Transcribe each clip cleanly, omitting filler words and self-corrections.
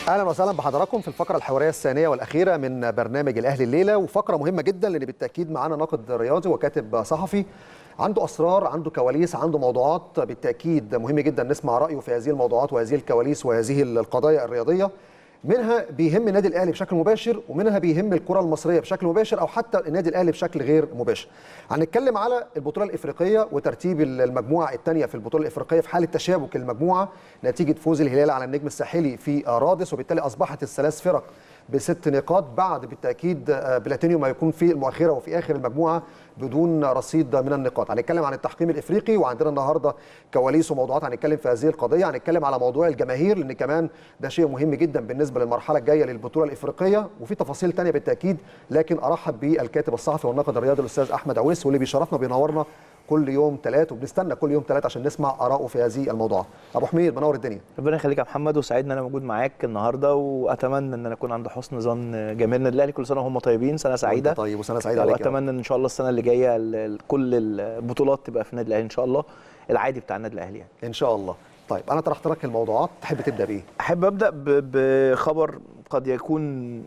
اهلا وسهلا بحضراتكم في الفقره الحواريه الثانيه والاخيره من برنامج الاهلي الليله، وفقره مهمه جدا لان بالتاكيد معانا ناقد رياضي وكاتب صحفي عنده اسرار، عنده كواليس، عنده موضوعات بالتاكيد مهم جدا نسمع رايه في هذه الموضوعات وهذه الكواليس وهذه القضايا الرياضيه. منها بيهم النادي الاهلي بشكل مباشر، ومنها بيهم الكره المصريه بشكل مباشر، او حتى النادي الاهلي بشكل غير مباشر. هنتكلم على البطوله الافريقيه وترتيب المجموعه الثانيه في البطوله الافريقيه في حاله تشابك المجموعه نتيجه فوز الهلال على النجم الساحلي في رادس، وبالتالي اصبحت الثلاث فرق ب6 نقاط بعد بالتاكيد بلاتينيوم ما يكون في المؤخره وفي اخر المجموعه بدون رصيد من النقاط. هنتكلم عن التحكيم الافريقي، وعندنا النهارده كواليس وموضوعات هنتكلم في هذه القضيه. هنتكلم على موضوع الجماهير لان كمان ده شيء مهم جدا بالنسبه للمرحله الجايه للبطوله الافريقيه، وفي تفاصيل ثانيه بالتاكيد. لكن ارحب بالكاتب الصحفي والناقد الرياضي الاستاذ احمد عويس، واللي بيشرفنا بينورنا كل يوم ثلاث، وبنستنى كل يوم ثلاث عشان نسمع اراءه في هذه الموضوعات. ابو حميد منور الدنيا. ربنا يخليك يا محمد، وسعيدنا انا موجود معاك النهارده، واتمنى ان انا اكون عند حسن ظن جماهير النادي الاهلي. كل سنه وهم طيبين، سنه سعيده. طيب وسنه سعيده عليك. واتمنى ان شاء الله السنه اللي جايه كل البطولات تبقى في النادي الاهلي ان شاء الله، العادي بتاع النادي الاهلي يعني. ان شاء الله. طيب انا طرحت لك الموضوعات، تحب تبدا بايه؟ احب ابدا بخبر قد يكون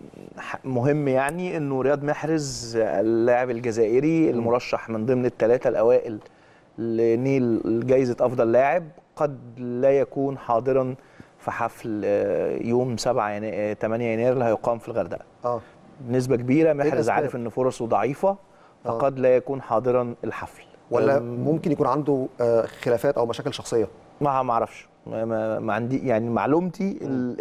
مهم، يعني انه رياض محرز اللاعب الجزائري المرشح من ضمن الثلاثه الاوائل لنيل جائزه افضل لاعب قد لا يكون حاضرا في حفل يوم 8 يناير اللي هيقام في الغردقه. بنسبه كبيره محرز عارف ان فرصه ضعيفه، فقد لا يكون حاضرا الحفل. ولا ممكن يكون عنده خلافات او مشاكل شخصيه؟ ما اعرفش، ما عندي يعني معلومتي.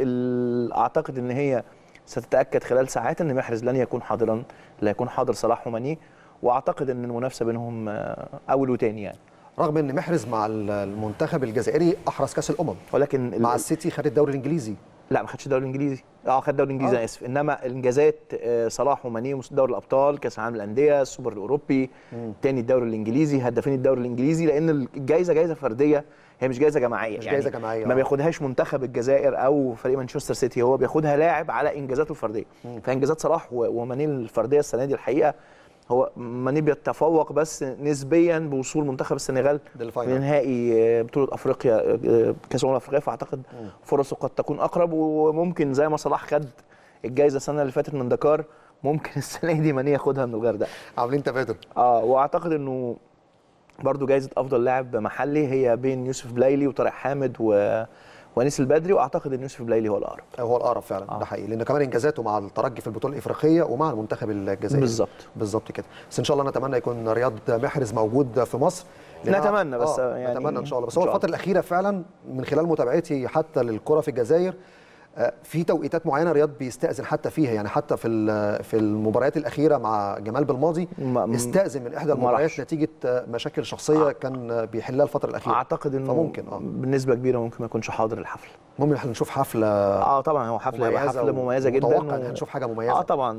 اعتقد ان هي ستتاكد خلال ساعات ان محرز لن يكون حاضرا، لا يكون حاضر صلاح وماني، واعتقد ان المنافسه بينهم اول وثاني يعني. رغم ان محرز مع المنتخب الجزائري احرز كاس الامم، ولكن مع السيتي خد الدوري الانجليزي. لا ما خدش الدوري الانجليزي. خد الدوري الانجليزي انا اسف. انما الانجازات صلاح وماني، دوري الابطال، كاس العالم للانديه، السوبر الاوروبي، تاني الدوري الانجليزي، هدافين الدوري الانجليزي، لان الجائزه جائزه فرديه، هي مش جائزه جماعيه. مش يعني جائزه جماعيه. ما بياخدهاش منتخب الجزائر او فريق مانشستر سيتي، هو بياخدها لاعب على انجازاته الفرديه. فانجازات صلاح وماني الفرديه السنه دي الحقيقه، هو ماني بيتفوق بس نسبيا بوصول منتخب السنغال لنهائي بطوله افريقيا كاس الامم الافريقيه، فاعتقد فرصه قد تكون اقرب. وممكن زي ما صلاح خد الجائزه السنه اللي فاتت من دكار، ممكن السنه دي ماني ياخدها من الغردقه. عاملين تبادل. واعتقد انه برضو جائزه افضل لاعب محلي هي بين يوسف بلايلي وطارق حامد وانيس البدري، واعتقد ان يوسف بلايلي هو الاقرب. هو الاقرب فعلا. ده حقيقي، لان كمان انجازاته مع الترجي في البطوله الافريقيه ومع المنتخب الجزائري. بالظبط كده. بس ان شاء الله نتمنى يكون رياض محرز موجود في مصر. نتمنى بس يعني نتمنى ان شاء الله. بس هو الفتره الاخيره فعلا من خلال متابعتي حتى للكره في الجزائر، في توقيتات معينه رياض بيستأذن حتى فيها، يعني حتى في المباريات الاخيره مع جمال بالماضي استأذن من احدى المباريات نتيجه مشاكل شخصيه كان بيحلها الفتره الاخيره. اعتقد انه فممكن بنسبه كبيره ممكن ما يكونش حاضر الحفل. ممكن احنا نشوف حفله. طبعا هو حفله هيبقى حفله مميزه جدا، متوقع ان هنشوف حاجه مميزه. طبعا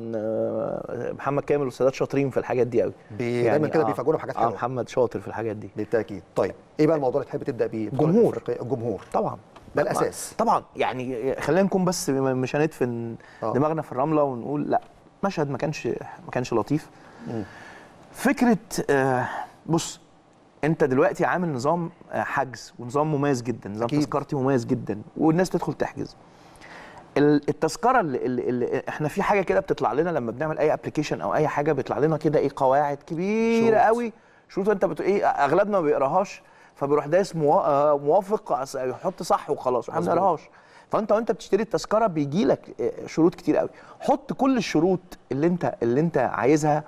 محمد كامل والسادات شاطرين في الحاجات دي قوي، دايما كده بيفاجئونا بحاجات حلوه. محمد شاطر في الحاجات دي بالتاكيد. طيب ايه بقى الموضوع اللي تحب تبدا بيه؟ الجمهور طبعا ده الاساس طبعا. يعني خلينا نكون بس مش هندفن دماغنا في الرمله ونقول لا، مشهد ما كانش لطيف. فكره بص، انت دلوقتي عامل نظام حجز ونظام مميز جدا، نظام تذكرتي مميز جدا، والناس تدخل تحجز. التذكره اللي احنا في حاجه كده بتطلع لنا لما بنعمل اي ابلكيشن او اي حاجه، بيطلع لنا كده قواعد كبيره قوي، شروط انت بتقول اغلبنا ما بيقراهاش، فبيروح دايس موافق يحط صح وخلاص، احنا ما بنقراهاش. فانت وانت بتشتري التذكره بيجي لك شروط كتير قوي، حط كل الشروط اللي انت عايزها.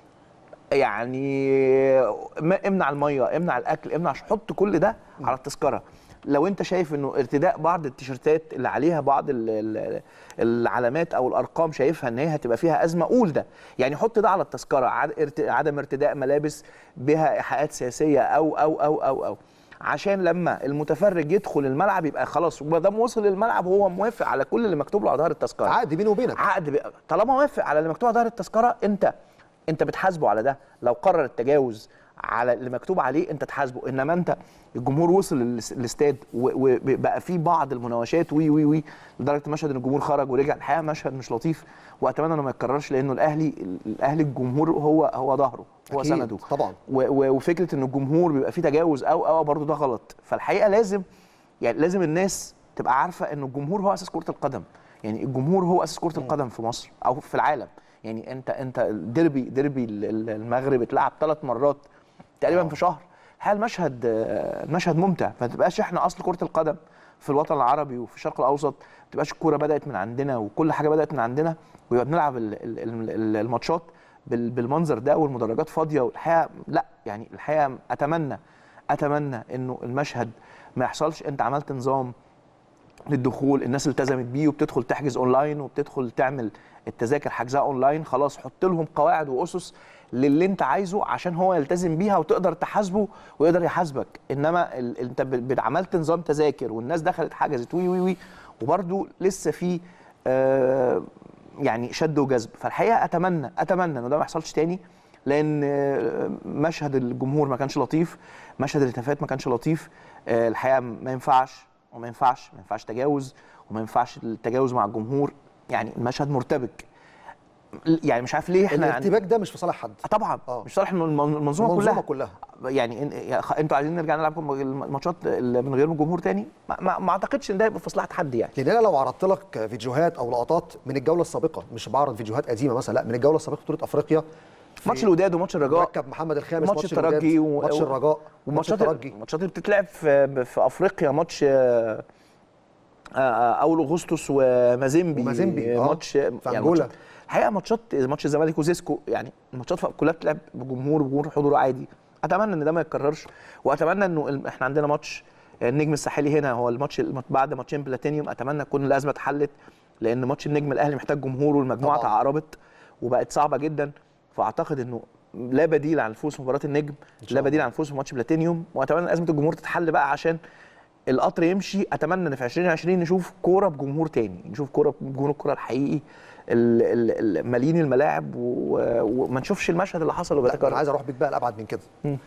يعني امنع الميه، امنع الاكل، حط كل ده على التذكره. لو انت شايف انه ارتداء بعض التيشيرتات اللي عليها بعض العلامات او الارقام شايفها ان هي هتبقى فيها ازمه، قول ده. يعني حط ده على التذكره، عدم ارتداء ملابس بها ايحاءات سياسيه او عشان لما المتفرج يدخل الملعب يبقى خلاص ما دام وصل الملعب هو موافق على كل اللي مكتوب له على ظهر التذكره. عقد بينه وبينك، طالما موافق على اللي مكتوب على ظهر التذكره انت بتحاسبه على ده. لو قرر التجاوز على اللي مكتوب عليه انت تحاسبه. انما انت الجمهور وصل الاستاد وبقى في بعض المناوشات وي لدرجه مشهد ان الجمهور خرج ورجع، الحقيقه مشهد مش لطيف، واتمنى انه ما يتكررش، لانه الاهلي الجمهور هو ظهره، هو سنده طبعا. وفكره ان الجمهور بيبقى فيه تجاوز او برضه ده غلط. فالحقيقه لازم الناس تبقى عارفه ان الجمهور هو اساس كره القدم. يعني الجمهور هو اساس كره القدم في مصر او في العالم. يعني انت ديربي المغرب اتلعب 3 مرات تقريبا في شهر. الحقيقه المشهد ممتع. ما تبقاش احنا اصل كره القدم في الوطن العربي وفي الشرق الاوسط، ما تبقاش الكوره بدات من عندنا وكل حاجه بدات من عندنا ويبقى بنلعب الماتشات بالمنظر ده والمدرجات فاضيه. والحقيقه لا، يعني الحقيقه اتمنى انه المشهد ما يحصلش. انت عملت نظام للدخول، الناس التزمت بيه وبتدخل تحجز اونلاين وبتدخل تعمل التذاكر حجزها اونلاين، خلاص حط لهم قواعد واسس للي انت عايزه عشان هو يلتزم بيها وتقدر تحاسبه ويقدر يحاسبك. انما انت عملت نظام تذاكر والناس دخلت حجزت وي وي وي وبرده لسه في يعني شد وجذب. فالحقيقه اتمنى انه ده ما يحصلش تاني، لان مشهد الجمهور ما كانش لطيف، مشهد الهتافات ما كانش لطيف. الحقيقه ما ينفعش تجاوز، وما ينفعش التجاوز مع الجمهور. يعني المشهد مرتبك، يعني مش عارف ليه احنا الارتباك ده مش في صالح حد طبعا. مش صالح المنظومه كلها. يعني انتوا عايزين نرجع نلعب الماتشات من غير الجمهور تاني؟ ما اعتقدش ان ده يبقى في مصلحه حد. يعني لان انا لو عرضت لك فيديوهات او لقطات من الجوله السابقه، مش بعرض فيديوهات قديمه مثلا، لا، من الجوله السابقه بطوله افريقيا، ماتش الوداد وماتش الرجاء، مركب محمد الخامس، ماتش الترجي ماتش الرجاء وماتش الترجي، الماتشات اللي بتتلعب في افريقيا، ماتش اول اغسطس ومازيمبي ماتش في انجولا. الحقيقه ماتش الزمالك وزيسكو، يعني الماتشات كلها بتلعب بجمهور حضور عادي. اتمنى ان ده ما يتكررش، واتمنى انه احنا عندنا ماتش النجم الساحلي هنا، هو الماتش بعد ماتشين بلاتينيوم. اتمنى تكون الازمه اتحلت، لان ماتش النجم الاهلي محتاج جمهور والمجموعه تعقربت وبقت صعبه جدا. فاعتقد انه لا بديل عن الفوز في مباراه النجم، لا بديل عن الفوز في ماتش بلاتينيوم. واتمنى ازمه الجمهور تتحل بقى عشان القطر يمشي. اتمنى ان في 2020 نشوف كوره بجمهور تاني، نشوف كوره بجمهور الكوره الحقيقي مالين الملاعب، وما نشوفش المشهد اللي حصل وبيتكرر. انا عايز اروح بيك بقى لابعد من كده.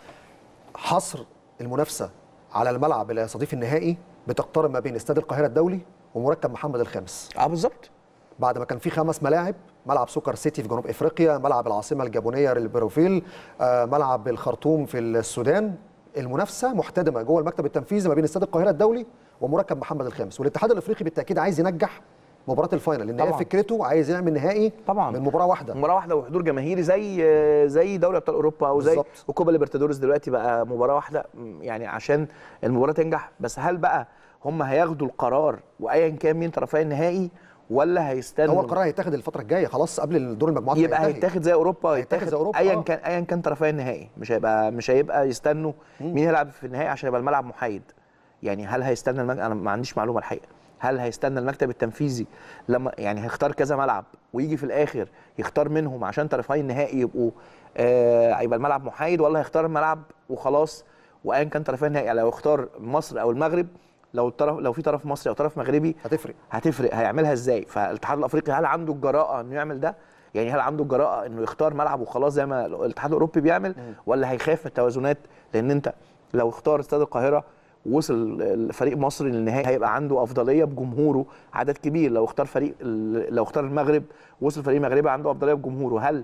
حصر المنافسه على الملعب اللي هيستضيف النهائي بتقترب ما بين استاد القاهره الدولي ومركب محمد الخامس. بالظبط. بعد ما كان في 5 ملاعب، ملعب سوكر سيتي في جنوب افريقيا، ملعب العاصمه الجابونيه للبروفيل، ملعب الخرطوم في السودان، المنافسه محتدمه جوه المكتب التنفيذي ما بين استاد القاهره الدولي ومركب محمد الخامس. والاتحاد الافريقي بالتاكيد عايز ينجح مباراه الفاينل، لان هي فكرته عايز يعمل نهائي طبعا من مباراه واحده وحضور جماهيري زي دوري ابطال اوروبا او زي وكوبا ليبرتادوريس. دلوقتي بقى مباراه واحده يعني عشان المباراه تنجح. بس هل بقى هم هياخدوا القرار وايا كان مين طرفي النهائي، ولا هيستنوا؟ هو القرار هيتاخد الفتره الجايه خلاص قبل دور المجموعات. يبقى هيتاخد زي اوروبا، هيتاخد زي اوروبا ايا كان طرفي النهائي. مش هيبقى يستنوا مين هيلعب في النهائي عشان يبقى الملعب محايد. يعني هل هيستنى انا ما عنديش معلومه الحقيقه. هل هيستنى المكتب التنفيذي لما يعني هيختار كذا ملعب ويجي في الاخر يختار منهم عشان طرفي النهائي يبقوا يبقى الملعب محايد، ولا هيختار الملعب وخلاص وايا كان طرفي النهائي؟ يعني لو اختار مصر او المغرب، لو في طرف مصري او طرف مغربي هتفرق. هيعملها ازاي؟ فالاتحاد الافريقي هل عنده الجراءه انه يعمل ده؟ يعني هل عنده الجراءه انه يختار ملعب وخلاص زي ما الاتحاد الاوروبي بيعمل، ولا هيخاف من التوازنات؟ لان انت لو اختار استاد القاهره وصل فريق مصر للنهائي هيبقى عنده افضليه بجمهوره عدد كبير. لو اختار المغرب وصل فريق مغربي عنده افضليه بجمهوره. هل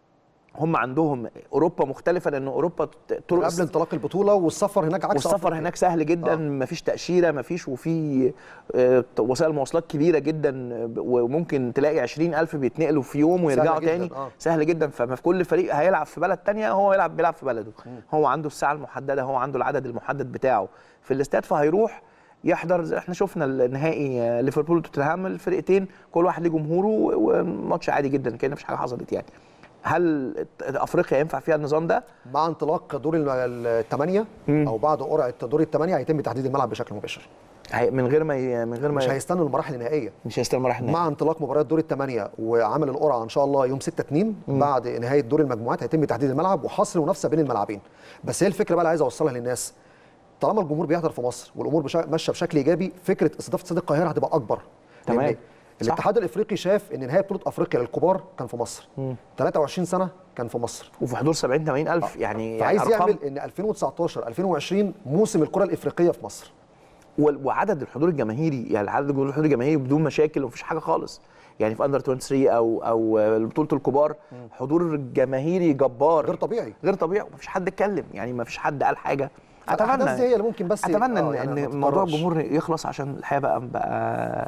هم عندهم اوروبا مختلفه؟ لان اوروبا قبل انطلاق البطوله والسفر هناك عكس والسفر هناك سهل جدا. مفيش تاشيره، مفيش، وفي وسائل مواصلات كبيره جدا، وممكن تلاقي 20,000 بيتنقلوا في يوم ويرجعوا تاني. سهل جدا. فما في كل فريق هيلعب في بلد تانية هو بيلعب في بلده. هو عنده الساعه المحدده، هو عنده العدد المحدد بتاعه في الاستاد، فهيروح يحضر. احنا شفنا النهائي ليفربول وتوتنهام، الفرقتين كل واحد ليه جمهوره وماتش عادي جدا كأن مفيش حاجه حصلت. يعني هل افريقيا ينفع فيها النظام ده؟ مع انطلاق دور الثمانيه او بعد قرعه دور الثمانيه هيتم تحديد الملعب بشكل مباشر. من غير ما مش هيستنوا المراحل النهائيه. مع انطلاق مباريات دور الثمانيه وعمل القرعه ان شاء الله يوم 6/2 بعد نهايه دور المجموعات هيتم تحديد الملعب وحصر المنافسه بين الملاعبين. بس هي الفكره بقى اللي عايز اوصلها للناس، طالما الجمهور بيحضر في مصر والامور ماشيه بشكل ايجابي، فكره استضافه استاد القاهره هتبقى اكبر. تمام. الاتحاد الافريقي شاف ان نهائي بطوله افريقيا للكبار كان في مصر، 23 سنه كان في مصر، وفي حضور 70-80 الف. يعني عايز يعمل ان 2019 2020 موسم الكره الافريقيه في مصر، وعدد الحضور الجماهيري، يعني عدد الحضور الجماهيري بدون مشاكل ومفيش حاجه خالص. يعني في اندر 23 او بطوله الكبار حضور جماهيري جبار غير طبيعي ومفيش حد اتكلم، يعني مفيش حد قال حاجه. اتمنى هي اللي ممكن، بس اتمنى ان موضوع الجمهور يخلص عشان الحقيقه بقى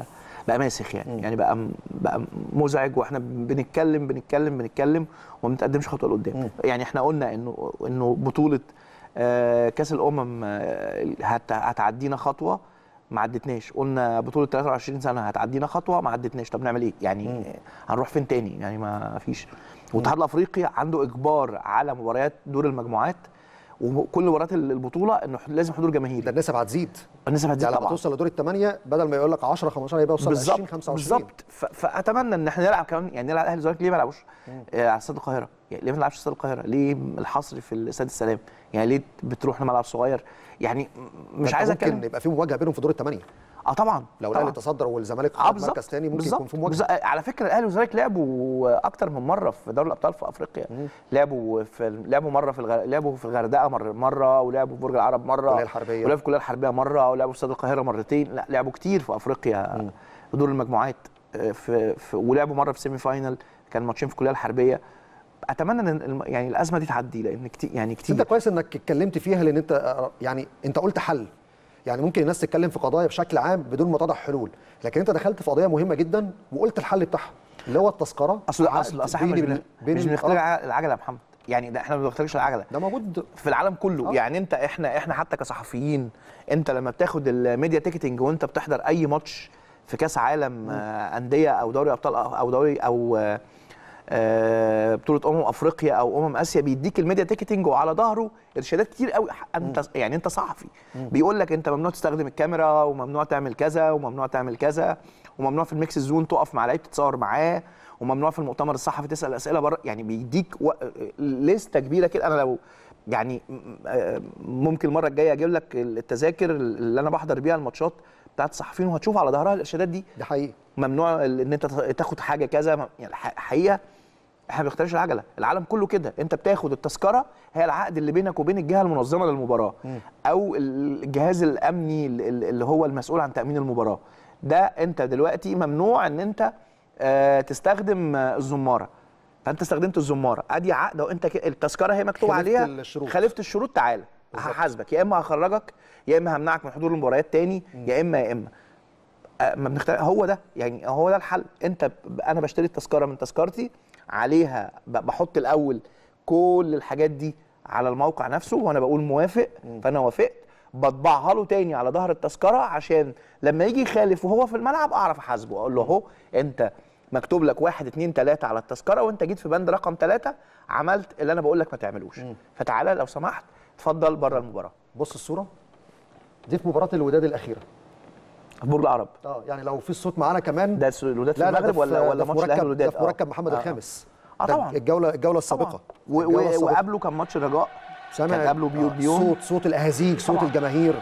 بقى ماسخ يعني بقى مزعج، واحنا بنتكلم وما بنتقدمش خطوه لقدام. يعني احنا قلنا انه بطوله كاس الامم هتعدينا خطوه، ما عدتناش. قلنا بطوله 23 سنه هتعدينا خطوه، ما عدتناش. طب نعمل ايه يعني؟ هنروح فين تاني يعني؟ ما فيش. والاتحاد الافريقي عنده اجبار على مباريات دور المجموعات، وكل مباريات البطوله انه لازم حضور جماهيري. ده النسب هتزيد، يعني لما توصل لدور الثمانيه بدل ما يقول لك 10 15 يبقى يوصل 20 25. بالظبط. فاتمنى ان احنا نلعب كمان، يعني نلعب الاهلي والزمالك. ليه ما نلعبوش على استاد القاهره؟ يعني ليه ما نلعبش استاد القاهره؟ ليه الحصر في استاد السلام؟ يعني ليه بتروح لملعب صغير؟ يعني مش عايز اتكلم. ممكن يبقى في مواجهه بينهم في دور الثمانيه. طبعا لو الاهلي تصدر والزمالك خد مركز ثاني ممكن يكون في مواجهه. على فكره الاهلي والزمالك لعبوا اكتر من مره في دوري الابطال في افريقيا. لعبوا مره لعبوا في الغردقه مره، ولعبوا في برج العرب مره، ولعبوا في الكليه الحربيه مره، ولعبوا في استاد القاهره مرتين. لا لعبوا كتير في افريقيا في دور المجموعات، ولعبوا مره في سيمي فاينل، كان ماتشين في الكليه الحربيه. اتمنى ان يعني الازمه دي تعدي، لان كتير يعني كتير. انت كويس انك اتكلمت فيها، لان انت قلت حل. يعني ممكن الناس تتكلم في قضايا بشكل عام بدون ما تضع حلول، لكن انت دخلت في قضيه مهمه جدا وقلت الحل بتاعها اللي هو التذكره. اصل احنا مش بنخترع العجله يا محمد. يعني ده احنا ما بنخترعش العجله، ده موجود في العالم كله. يعني احنا حتى كصحفيين، انت لما بتاخد الميديا تيكتنج وانت بتحضر اي ماتش في كاس عالم انديه او دوري ابطال او دوري او بطوله افريقيا او اسيا، بيديك الميديا تيكتنج وعلى ظهره ارشادات كتير قوي. انت صحفي، بيقول لك انت ممنوع تستخدم الكاميرا، وممنوع تعمل كذا، وممنوع تعمل كذا، وممنوع في الميكس زون تقف مع لعيب تتصور معاه، وممنوع في المؤتمر الصحفي تسال اسئله بره. يعني بيديك لسته كبيره كده. انا لو يعني ممكن المره الجايه اجيب لك التذاكر اللي انا بحضر بيها الماتشات بتاعت الصحفيين، وهتشوف على ظهرها الارشادات دي. ده حقيقي. ممنوع ان انت تاخد حاجه كذا. يعني حقيقه احنا ما بنختارش العجله، العالم كله كده. انت بتاخد التذكره، هي العقد اللي بينك وبين الجهه المنظمه للمباراه او الجهاز الامني اللي هو المسؤول عن تامين المباراه. ده انت دلوقتي ممنوع ان انت تستخدم الزماره، فانت استخدمت الزماره، ادي عقد. وانت التذكره هي مكتوب عليها خالفت الشروط، تعالى هحاسبك، يا اما هخرجك، يا اما همنعك من حضور المباريات تاني، يا اما ما بنختار. هو ده يعني، هو ده الحل. انا بشتري التذكره من تذكرتي، عليها بحط الاول كل الحاجات دي على الموقع نفسه، وانا بقول موافق، فانا وافقت، بطبعها له تاني على ظهر التذكره، عشان لما يجي يخالف وهو في الملعب اعرف احاسبه، اقول له اهو انت مكتوب لك 1 2 3 على التذكره، وانت جيت في بند رقم 3 عملت اللي انا بقول لك ما تعملوش، فتعالى لو سمحت اتفضل بره المباراه. بص الصوره دي في مباراه الوداد الاخيره في برج العرب. يعني لو في الصوت معانا كمان. ده الوداد في المغرب ولا ماتش الاهلي والوداد؟ ده في مركب محمد الخامس. طبعا الجوله السابقه. وقبله كان ماتش الرجاء، كان قبله بيوم صوت الاهازيج، صوت الجماهير.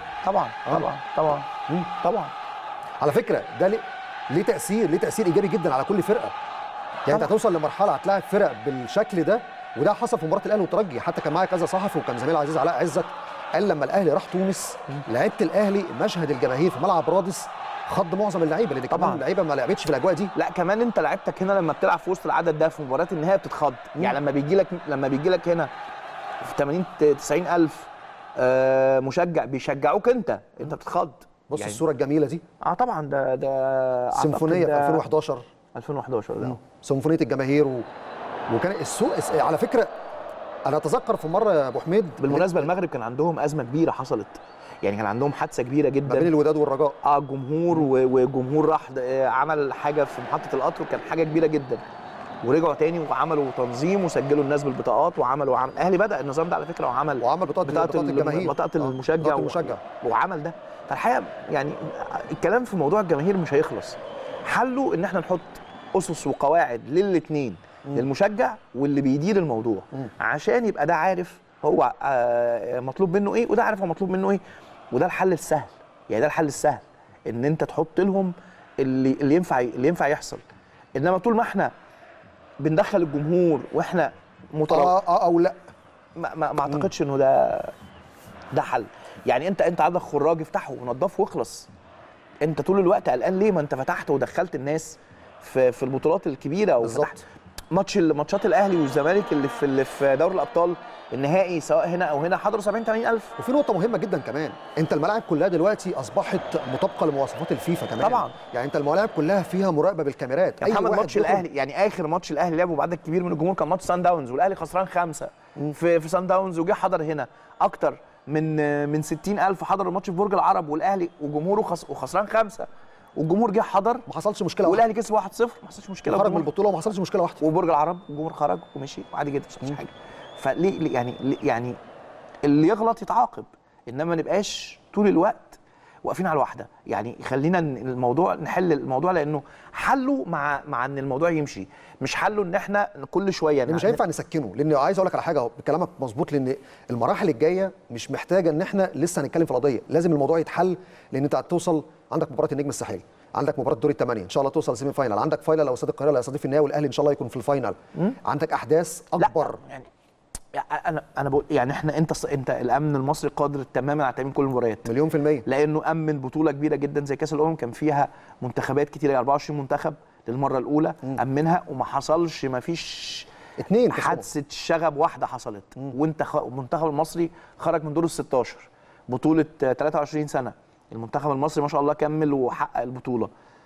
طبعا. على فكره ده ليه تاثير ايجابي جدا على كل فرقه. يعني انت هتوصل لمرحله هتلاعب فرق بالشكل ده، وده حصل في مباراه الاهلي والترجي. حتى كان معايا كذا صحفي، وكان زميل عزيز علاء عزت قال لما الاهلي راح تونس لعيبه الاهلي مشهد الجماهير في ملعب رادس خض معظم اللعيبه، لان كمان اللعيبه ما لعبتش في الاجواء دي. لا كمان انت لعيبتك هنا لما بتلعب في وسط العدد ده في مباريات النهائي بتتخض. يعني لما بيجي لك هنا في 80 90 الف مشجع بيشجعوك، انت بتتخض. بص يعني الصوره الجميله دي. طبعا ده سيمفونيه في 2011 ده سيمفونيه الجماهير وكان السوق على فكره. انا اتذكر في مره يا ابو حميد، بالمناسبه المغرب كان عندهم ازمه كبيره حصلت، يعني كان عندهم حادثه كبيره جدا ما بين الوداد والرجاء. الجمهور وجمهور راح عمل حاجه في محطه القطر، وكان حاجه كبيره جدا، ورجعوا تاني وعملوا تنظيم وسجلوا الناس بالبطاقات، وعمل الاهلي بدا النظام ده على فكره، وعمل بطاقه الجماهير، بطاقه المشجع وعمل ده. فالحقيقه يعني الكلام في موضوع الجماهير مش هيخلص. حله ان احنا نحط اسس وقواعد للاثنين، للمشجع واللي بيدير الموضوع، عشان يبقى ده عارف هو مطلوب منه ايه، وده عارف هو مطلوب منه ايه. وده الحل السهل، يعني ده الحل السهل، ان انت تحط لهم اللي ينفع يحصل. انما طول ما احنا بندخل الجمهور واحنا او لا، ما اعتقدش انه ده حل. يعني انت عندك خراج، افتحه ونضفه واخلص. انت طول الوقت قلقان ليه؟ ما انت فتحت ودخلت الناس في البطولات الكبيره، وفتحت ماتشات الاهلي والزمالك اللي في دوري الابطال النهائي سواء هنا او هنا حضروا 70 80,000. وفي نقطه مهمه جدا كمان، انت الملاعب كلها دلوقتي اصبحت مطابقه لمواصفات الفيفا كمان طبعا. يعني انت الملاعب كلها فيها مراقبه بالكاميرات. يعني محمد ماتش الاهلي، يعني اخر ماتش الاهلي لعبه بعدد كبير من الجمهور كان ماتش سان داونز، والاهلي خسران 5 في سان داونز، وجه حضر هنا اكتر من 60,000 حضروا الماتش في برج العرب، والاهلي وجمهوره وخسران 5 والجمهور جه حضر، ما حصلش مشكله والاهلي كسب 1-0 ما حصلش مشكله، خرج من البطوله وما حصلش مشكله واحده، وبرج العرب الجمهور خرج ومشي وعادي جدا، مش حاجه. فليه يعني اللي يغلط يتعاقب، انما ما نبقاش طول الوقت واقفين على الواحده. يعني خلينا الموضوع نحل الموضوع، لانه حله مع ان الموضوع يمشي، مش حله ان احنا كل شويه مش هينفع نسكنه. لان عايز اقول لك على حاجه، كلامك مظبوط، لان المراحل الجايه مش محتاجه ان احنا لسه هنتكلم في القضيه، لازم الموضوع يتحل، لان انت هتوصل عندك مباراه النجم الساحلي، عندك مباراه دور الثمانيه ان شاء الله توصل سيمي فاينال، عندك فاينل لو استاد القاهره اللي هيستضيف النهائي، والاهلي ان شاء الله يكون في الفاينل، عندك احداث اكبر. يعني انا بقول يعني انت الامن المصري قادر تماما على تامين كل المباريات مليون في المية، لانه امن بطوله كبيره جدا زي كاس الامم كان فيها منتخبات كتيره، 24 منتخب للمره الاولى امنها، وما حصلش، ما فيش 2 حادثه شغب واحده حصلت. وانت المنتخب المصري خرج من دور ال16 بطوله 23 سنه، المنتخب المصري ما شاء الله كمل وحقق البطوله.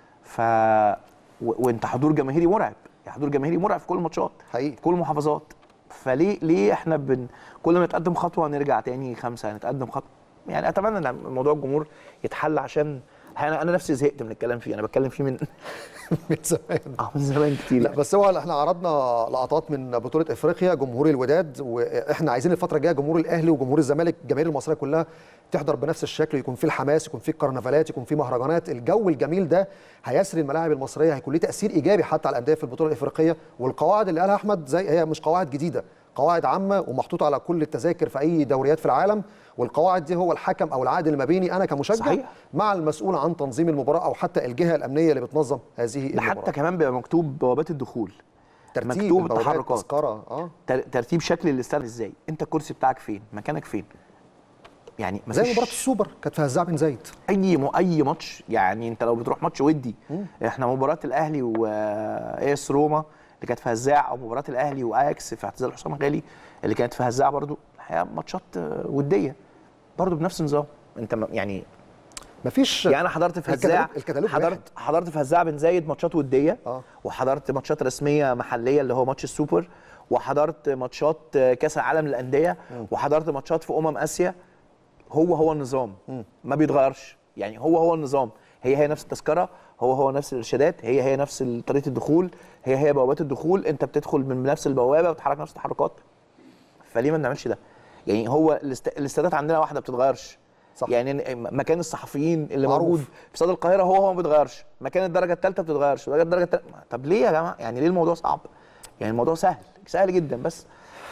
وانت حضور جماهيري مرعب، حضور جماهيري مرعب في كل الماتشات حقيقي، في كل المحافظات. فليه احنا كل ما نتقدم خطوه نرجع تاني 5، نتقدم خطوه. يعني اتمنى ان موضوع الجمهور يتحل، عشان انا نفسي زهقت من الكلام فيه، انا بتكلم فيه من زمان من زمان كتير. لا بس هو احنا عرضنا لقطات من بطوله افريقيا، جمهور الوداد، واحنا عايزين الفتره الجايه جمهور الاهلي وجمهور الزمالك، الجماهير المصريه كلها تحضر بنفس الشكل، يكون في الحماس، يكون في الكرنفالات، يكون في مهرجانات، الجو الجميل ده هيسري الملاعب المصريه، هيكون له تاثير ايجابي حتى على الانديه في البطوله الافريقيه. والقواعد اللي قالها احمد زي هي مش قواعد جديده، قواعد عامه ومحطوطه على كل التذاكر في اي دوريات في العالم، والقواعد دي هو الحكم او العقد اللي ما بيني انا كمشجع صحيح مع المسؤول عن تنظيم المباراه او حتى الجهه الامنيه اللي بتنظم هذه المباراه. حتى كمان بيبقى مكتوب بوابات الدخول، مكتوب التحركات، ترتيب شكل الاستاد ازاي، انت الكرسي بتاعك فين، مكانك فين. يعني زي مباراه السوبر كانت فيها بن زايد، اي ماتش. يعني انت لو بتروح ماتش ودي، احنا مباراه الاهلي وايس روما اللي كانت في هزاع، او مباراه الاهلي واياكس في اعتزال حسام غالي اللي كانت في هزاع، برضو الحقيقه ماتشات وديه برضو بنفس النظام. انت يعني مفيش، يعني انا حضرت في هزاع، حضرت في هزاع بن زايد ماتشات وديه، وحضرت ماتشات رسميه محليه اللي هو ماتش السوبر، وحضرت ماتشات كاس العالم للانديه، وحضرت ماتشات في اسيا. هو النظام ما بيتغيرش، يعني هو النظام، هي نفس التذكره، هو نفس الارشادات، هي نفس طريقه الدخول، هي بوابات الدخول، انت بتدخل من نفس البوابه وتتحرك نفس التحركات. فليه ما بنعملش ده؟ يعني هو الاستادات عندنا واحده ما بتتغيرش، صح. يعني مكان الصحفيين اللي معروف موجود في استاد القاهره هو ما بيتغيرش، مكان الدرجه الثالثه ما بتتغيرش، الدرجه الثالثه. طب ليه يا جماعه؟ يعني ليه الموضوع صعب؟ يعني الموضوع سهل جدا، بس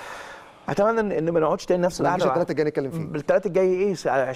اتمنى ان ما نقعدش تاني نفس القعده. الثلاثه الجاي نتكلم فيه، بالثلاثه الجاي ايه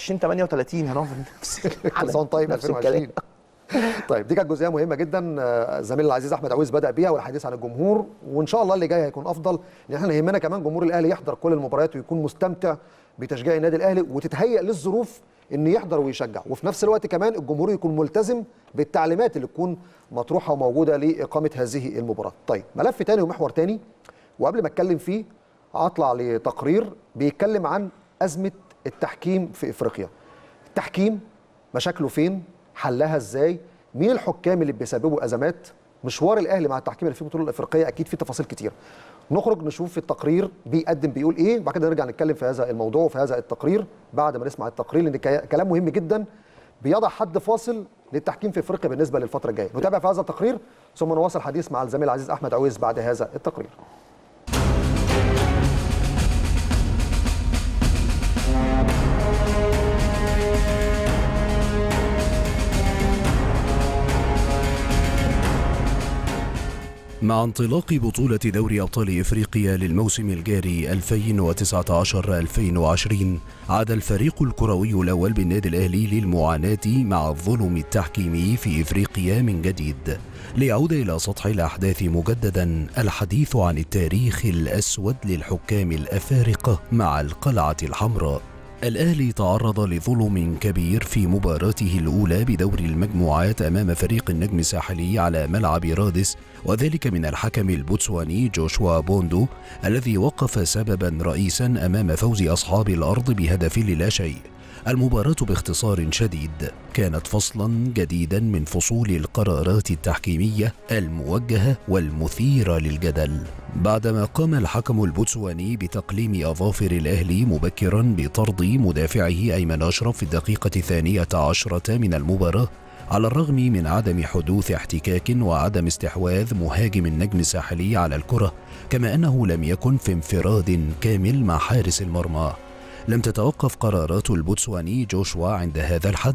2038 هنقعد نفس خلصان. طيب 2020 طيب دي كانت جزئيه مهمه جدا زميلنا العزيز احمد عويس بدا بيها، والحديث عن الجمهور، وان شاء الله اللي جاي هيكون افضل، لان احنا يهمنا كمان جمهور الاهلي يحضر كل المباريات ويكون مستمتع بتشجيع النادي الاهلي، وتتهيأ للظروف انه يحضر ويشجع، وفي نفس الوقت كمان الجمهور يكون ملتزم بالتعليمات اللي تكون مطروحه وموجوده لاقامه هذه المباراه. طيب ملف تاني ومحور تاني، وقبل ما اتكلم فيه هطلع لتقرير بيتكلم عن ازمه التحكيم في افريقيا. التحكيم مشاكله فين؟ حلها ازاي؟ مين الحكام اللي بيسببوا ازمات؟ مشوار الاهلي مع التحكيم اللي في البطوله الافريقيه اكيد في تفاصيل كتير. نخرج نشوف التقرير بيقول ايه، وبعد كده نرجع نتكلم في هذا الموضوع وفي هذا التقرير بعد ما نسمع التقرير، لان كلام مهم جدا بيضع حد فاصل للتحكيم في افريقيا بالنسبه للفتره الجايه. نتابع في هذا التقرير ثم نواصل الحديث مع الزميل العزيز احمد عويس بعد هذا التقرير. مع انطلاق بطولة دوري أبطال إفريقيا للموسم الجاري 2019-2020 عاد الفريق الكروي الأول بالنادي الأهلي للمعاناة مع الظلم التحكيمي في إفريقيا من جديد. ليعود إلى سطح الأحداث مجددا الحديث عن التاريخ الأسود للحكام الأفارقة مع القلعة الحمراء. الأهلي تعرض لظلم كبير في مباراته الأولى بدور المجموعات أمام فريق النجم الساحلي على ملعب رادس، وذلك من الحكم البوتسواني جوشوا بوندو الذي وقف سببا رئيسا أمام فوز أصحاب الأرض بهدف لا شيء. المباراة باختصار شديد كانت فصلا جديدا من فصول القرارات التحكيمية الموجهة والمثيرة للجدل، بعدما قام الحكم البوتسواني بتقليم أظافر الأهلي مبكرا بطرد مدافعه أيمن أشرف في الدقيقة 12 من المباراة، على الرغم من عدم حدوث احتكاك وعدم استحواذ مهاجم النجم الساحلي على الكرة، كما أنه لم يكن في انفراد كامل مع حارس المرمى. لم تتوقف قرارات البوتسواني جوشوا عند هذا الحد،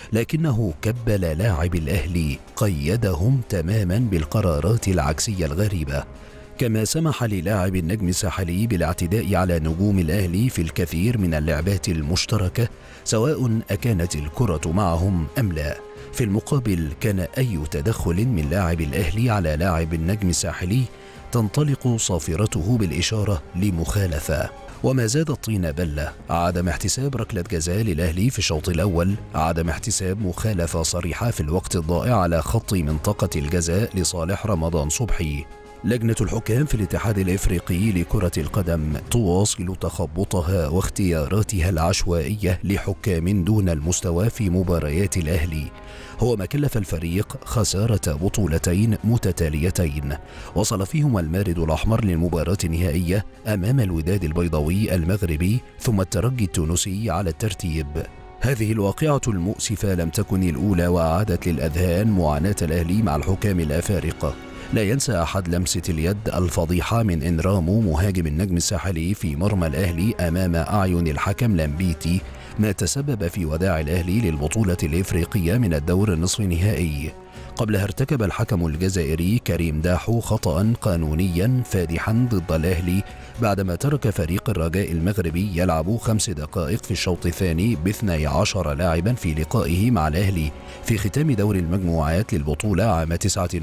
لكنه كبل لاعب الأهلي قيدهم تماما بالقرارات العكسية الغريبة، كما سمح للاعب النجم الساحلي بالاعتداء على نجوم الأهلي في الكثير من اللعبات المشتركة سواء أكانت الكرة معهم أم لا. في المقابل كان أي تدخل من لاعب الأهلي على لاعب النجم الساحلي تنطلق صافرته بالإشارة لمخالفة. وما زاد الطين بلة عدم احتساب ركلة جزاء للأهلي في الشوط الأول، عدم احتساب مخالفة صريحة في الوقت الضائع على خط منطقة الجزاء لصالح رمضان صبحي. لجنة الحكام في الاتحاد الإفريقي لكرة القدم تواصل تخبطها واختياراتها العشوائية لحكام دون المستوى في مباريات الأهلي، هو ما كلف الفريق خسارة بطولتين متتاليتين وصل فيهما المارد الأحمر للمباراة النهائية أمام الوداد البيضاوي المغربي ثم الترجي التونسي على الترتيب. هذه الواقعة المؤسفة لم تكن الأولى وأعادت للأذهان معاناة الأهلي مع الحكام الأفارقة. لا ينسى أحد لمسة اليد الفضيحة من إنرامو مهاجم النجم الساحلي في مرمى الأهلي أمام أعين الحكم لامبيتي، ما تسبب في وداع الأهلي للبطولة الإفريقية من الدور النصف النهائي. قبلها ارتكب الحكم الجزائري كريم داحو خطأ قانونيا فادحا ضد الأهلي بعدما ترك فريق الرجاء المغربي يلعب 5 دقائق في الشوط الثاني ب12 لاعبا في لقائه مع الأهلي في ختام دور المجموعات للبطولة عام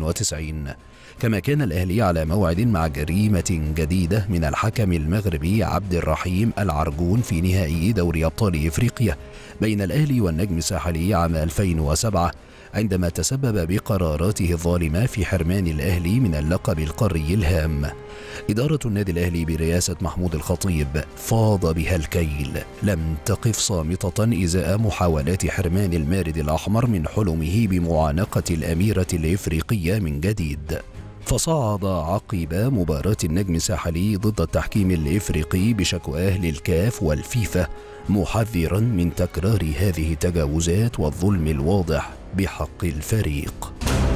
99. كما كان الأهلي على موعد مع جريمة جديدة من الحكم المغربي عبد الرحيم العرجون في نهائي دوري أبطال إفريقيا بين الأهلي والنجم الساحلي عام 2007، عندما تسبب بقراراته الظالمة في حرمان الأهلي من اللقب القاري الهام. إدارة النادي الأهلي برئاسة محمود الخطيب فاض بها الكيل، لم تقف صامتة إزاء محاولات حرمان المارد الأحمر من حلمه بمعانقة الأميرة الإفريقية من جديد. فصعد عقب مباراة النجم الساحلي ضد التحكيم الإفريقي بشكواه للكاف والفيفا، محذرا من تكرار هذه التجاوزات والظلم الواضح بحق الفريق.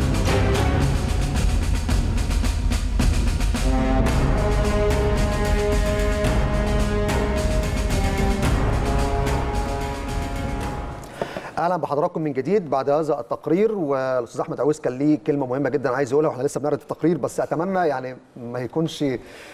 اهلا بحضراتكم من جديد بعد هذا التقرير. والاستاذ احمد عويس كان ليه كلمه مهمه جدا عايز يقولها واحنا لسه بنعرض التقرير، بس اتمنى يعني ما يكونش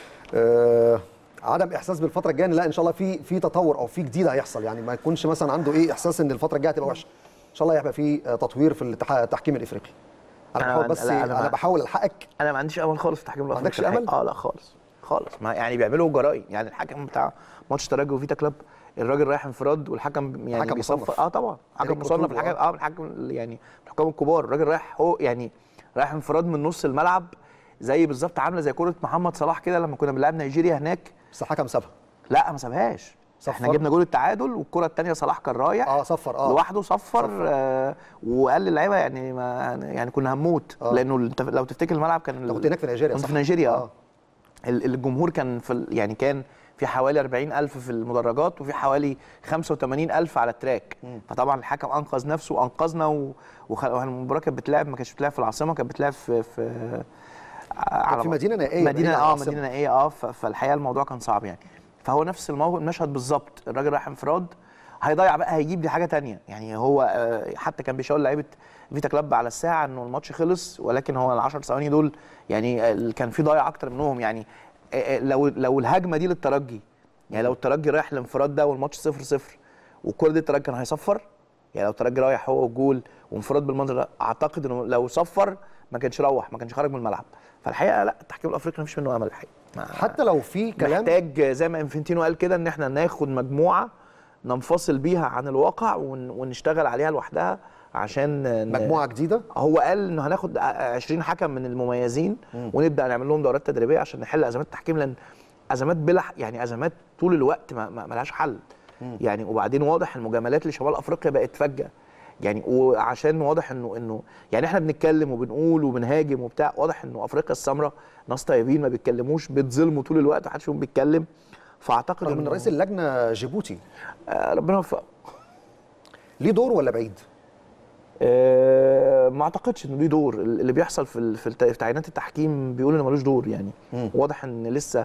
عدم احساس بالفتره الجايه، لا ان شاء الله في تطور او في جديد هيحصل، يعني ما يكونش مثلا عنده احساس ان الفتره الجايه هتبقى وحشه. ان شاء الله يبقى في تطوير في التحكيم الافريقي. انا بحاول بس انا بحاول الحقك. انا ما عنديش امل خالص في التحكيم الافريقي. ما عندكش امل؟ لا خالص خالص، ما يعني بيعملوا جرائم. يعني الحكم بتاع ماتش ترجي وفيتا كلوب الراجل رايح انفراد والحكم يعني بيصفر. طبعا حكم مصنف. الحكم الحكم يعني الحكام الكبار، الراجل رايح هو يعني رايح انفراد من نص الملعب، زي بالظبط عامله زي كره محمد صلاح كده لما كنا بنلعب نيجيريا هناك، بس الحكم سابها. لا ما سابهاش، احنا جبنا جول التعادل والكره الثانيه صلاح كان رايح صفر لوحده صفر وقال للعيبه يعني ما يعني كنا هنموت لانه لو تفتكر الملعب كان كنت هناك في نيجيريا. كنت في نيجيريا. الجمهور كان في يعني كان في حوالي 40,000 في المدرجات وفي حوالي 85,000 على التراك. فطبعا الحكم انقذ نفسه وانقذنا والمباراه كانت بتلعب، ما كانتش بتلعب في العاصمه، كانت بتلعب في مدينه نائيه. مدينه نائيه. فالحقيقه الموضوع كان صعب يعني. فهو نفس المشهد بالظبط، الراجل رايح انفراد هيضيع بقى، هيجيب دي حاجه ثانيه يعني. هو حتى كان بيشاور لعيبه فيتا كلوب على الساعه انه الماتش خلص، ولكن هو ال10 ثواني دول يعني كان في ضايع اكتر منهم يعني. لو الهجمه دي للترجي، يعني لو الترجي رايح الانفراد ده والماتش 0-0 والكره دي الترجي كان هيصفر، يعني لو الترجي رايح هو والجول وانفراد بالمنظر ده، اعتقد انه لو صفر ما كانش روح، ما كانش خرج من الملعب. فالحقيقه لا، التحكيم الافريقي مفيش منه امل الحقيقه. حتى لو في كلام محتاج زي ما انفنتينو قال كده ان احنا ناخد مجموعه ننفصل بيها عن الواقع ونشتغل عليها لوحدها عشان مجموعه جديده. هو قال انه هناخد 20 حكم من المميزين ونبدا نعمل لهم دورات تدريبيه عشان نحل ازمات التحكيم، لان ازمات يعني ازمات طول الوقت ما لهاش حل يعني. وبعدين واضح المجاملات لشمال افريقيا بقت فجه يعني، وعشان واضح انه يعني احنا بنتكلم وبنقول وبنهاجم وبتاع، واضح انه افريقيا السمراء ناس طيبين ما بيتكلموش، بيتظلموا طول الوقت محدش فيهم بيتكلم. فاعتقد رغم ان رئيس اللجنه جيبوتي ربنا يوفقه. ليه دور ولا بعيد؟ ما اعتقدش انه ليه دور. اللي بيحصل في تعيينات التحكيم بيقول انه ملوش دور يعني. واضح ان لسه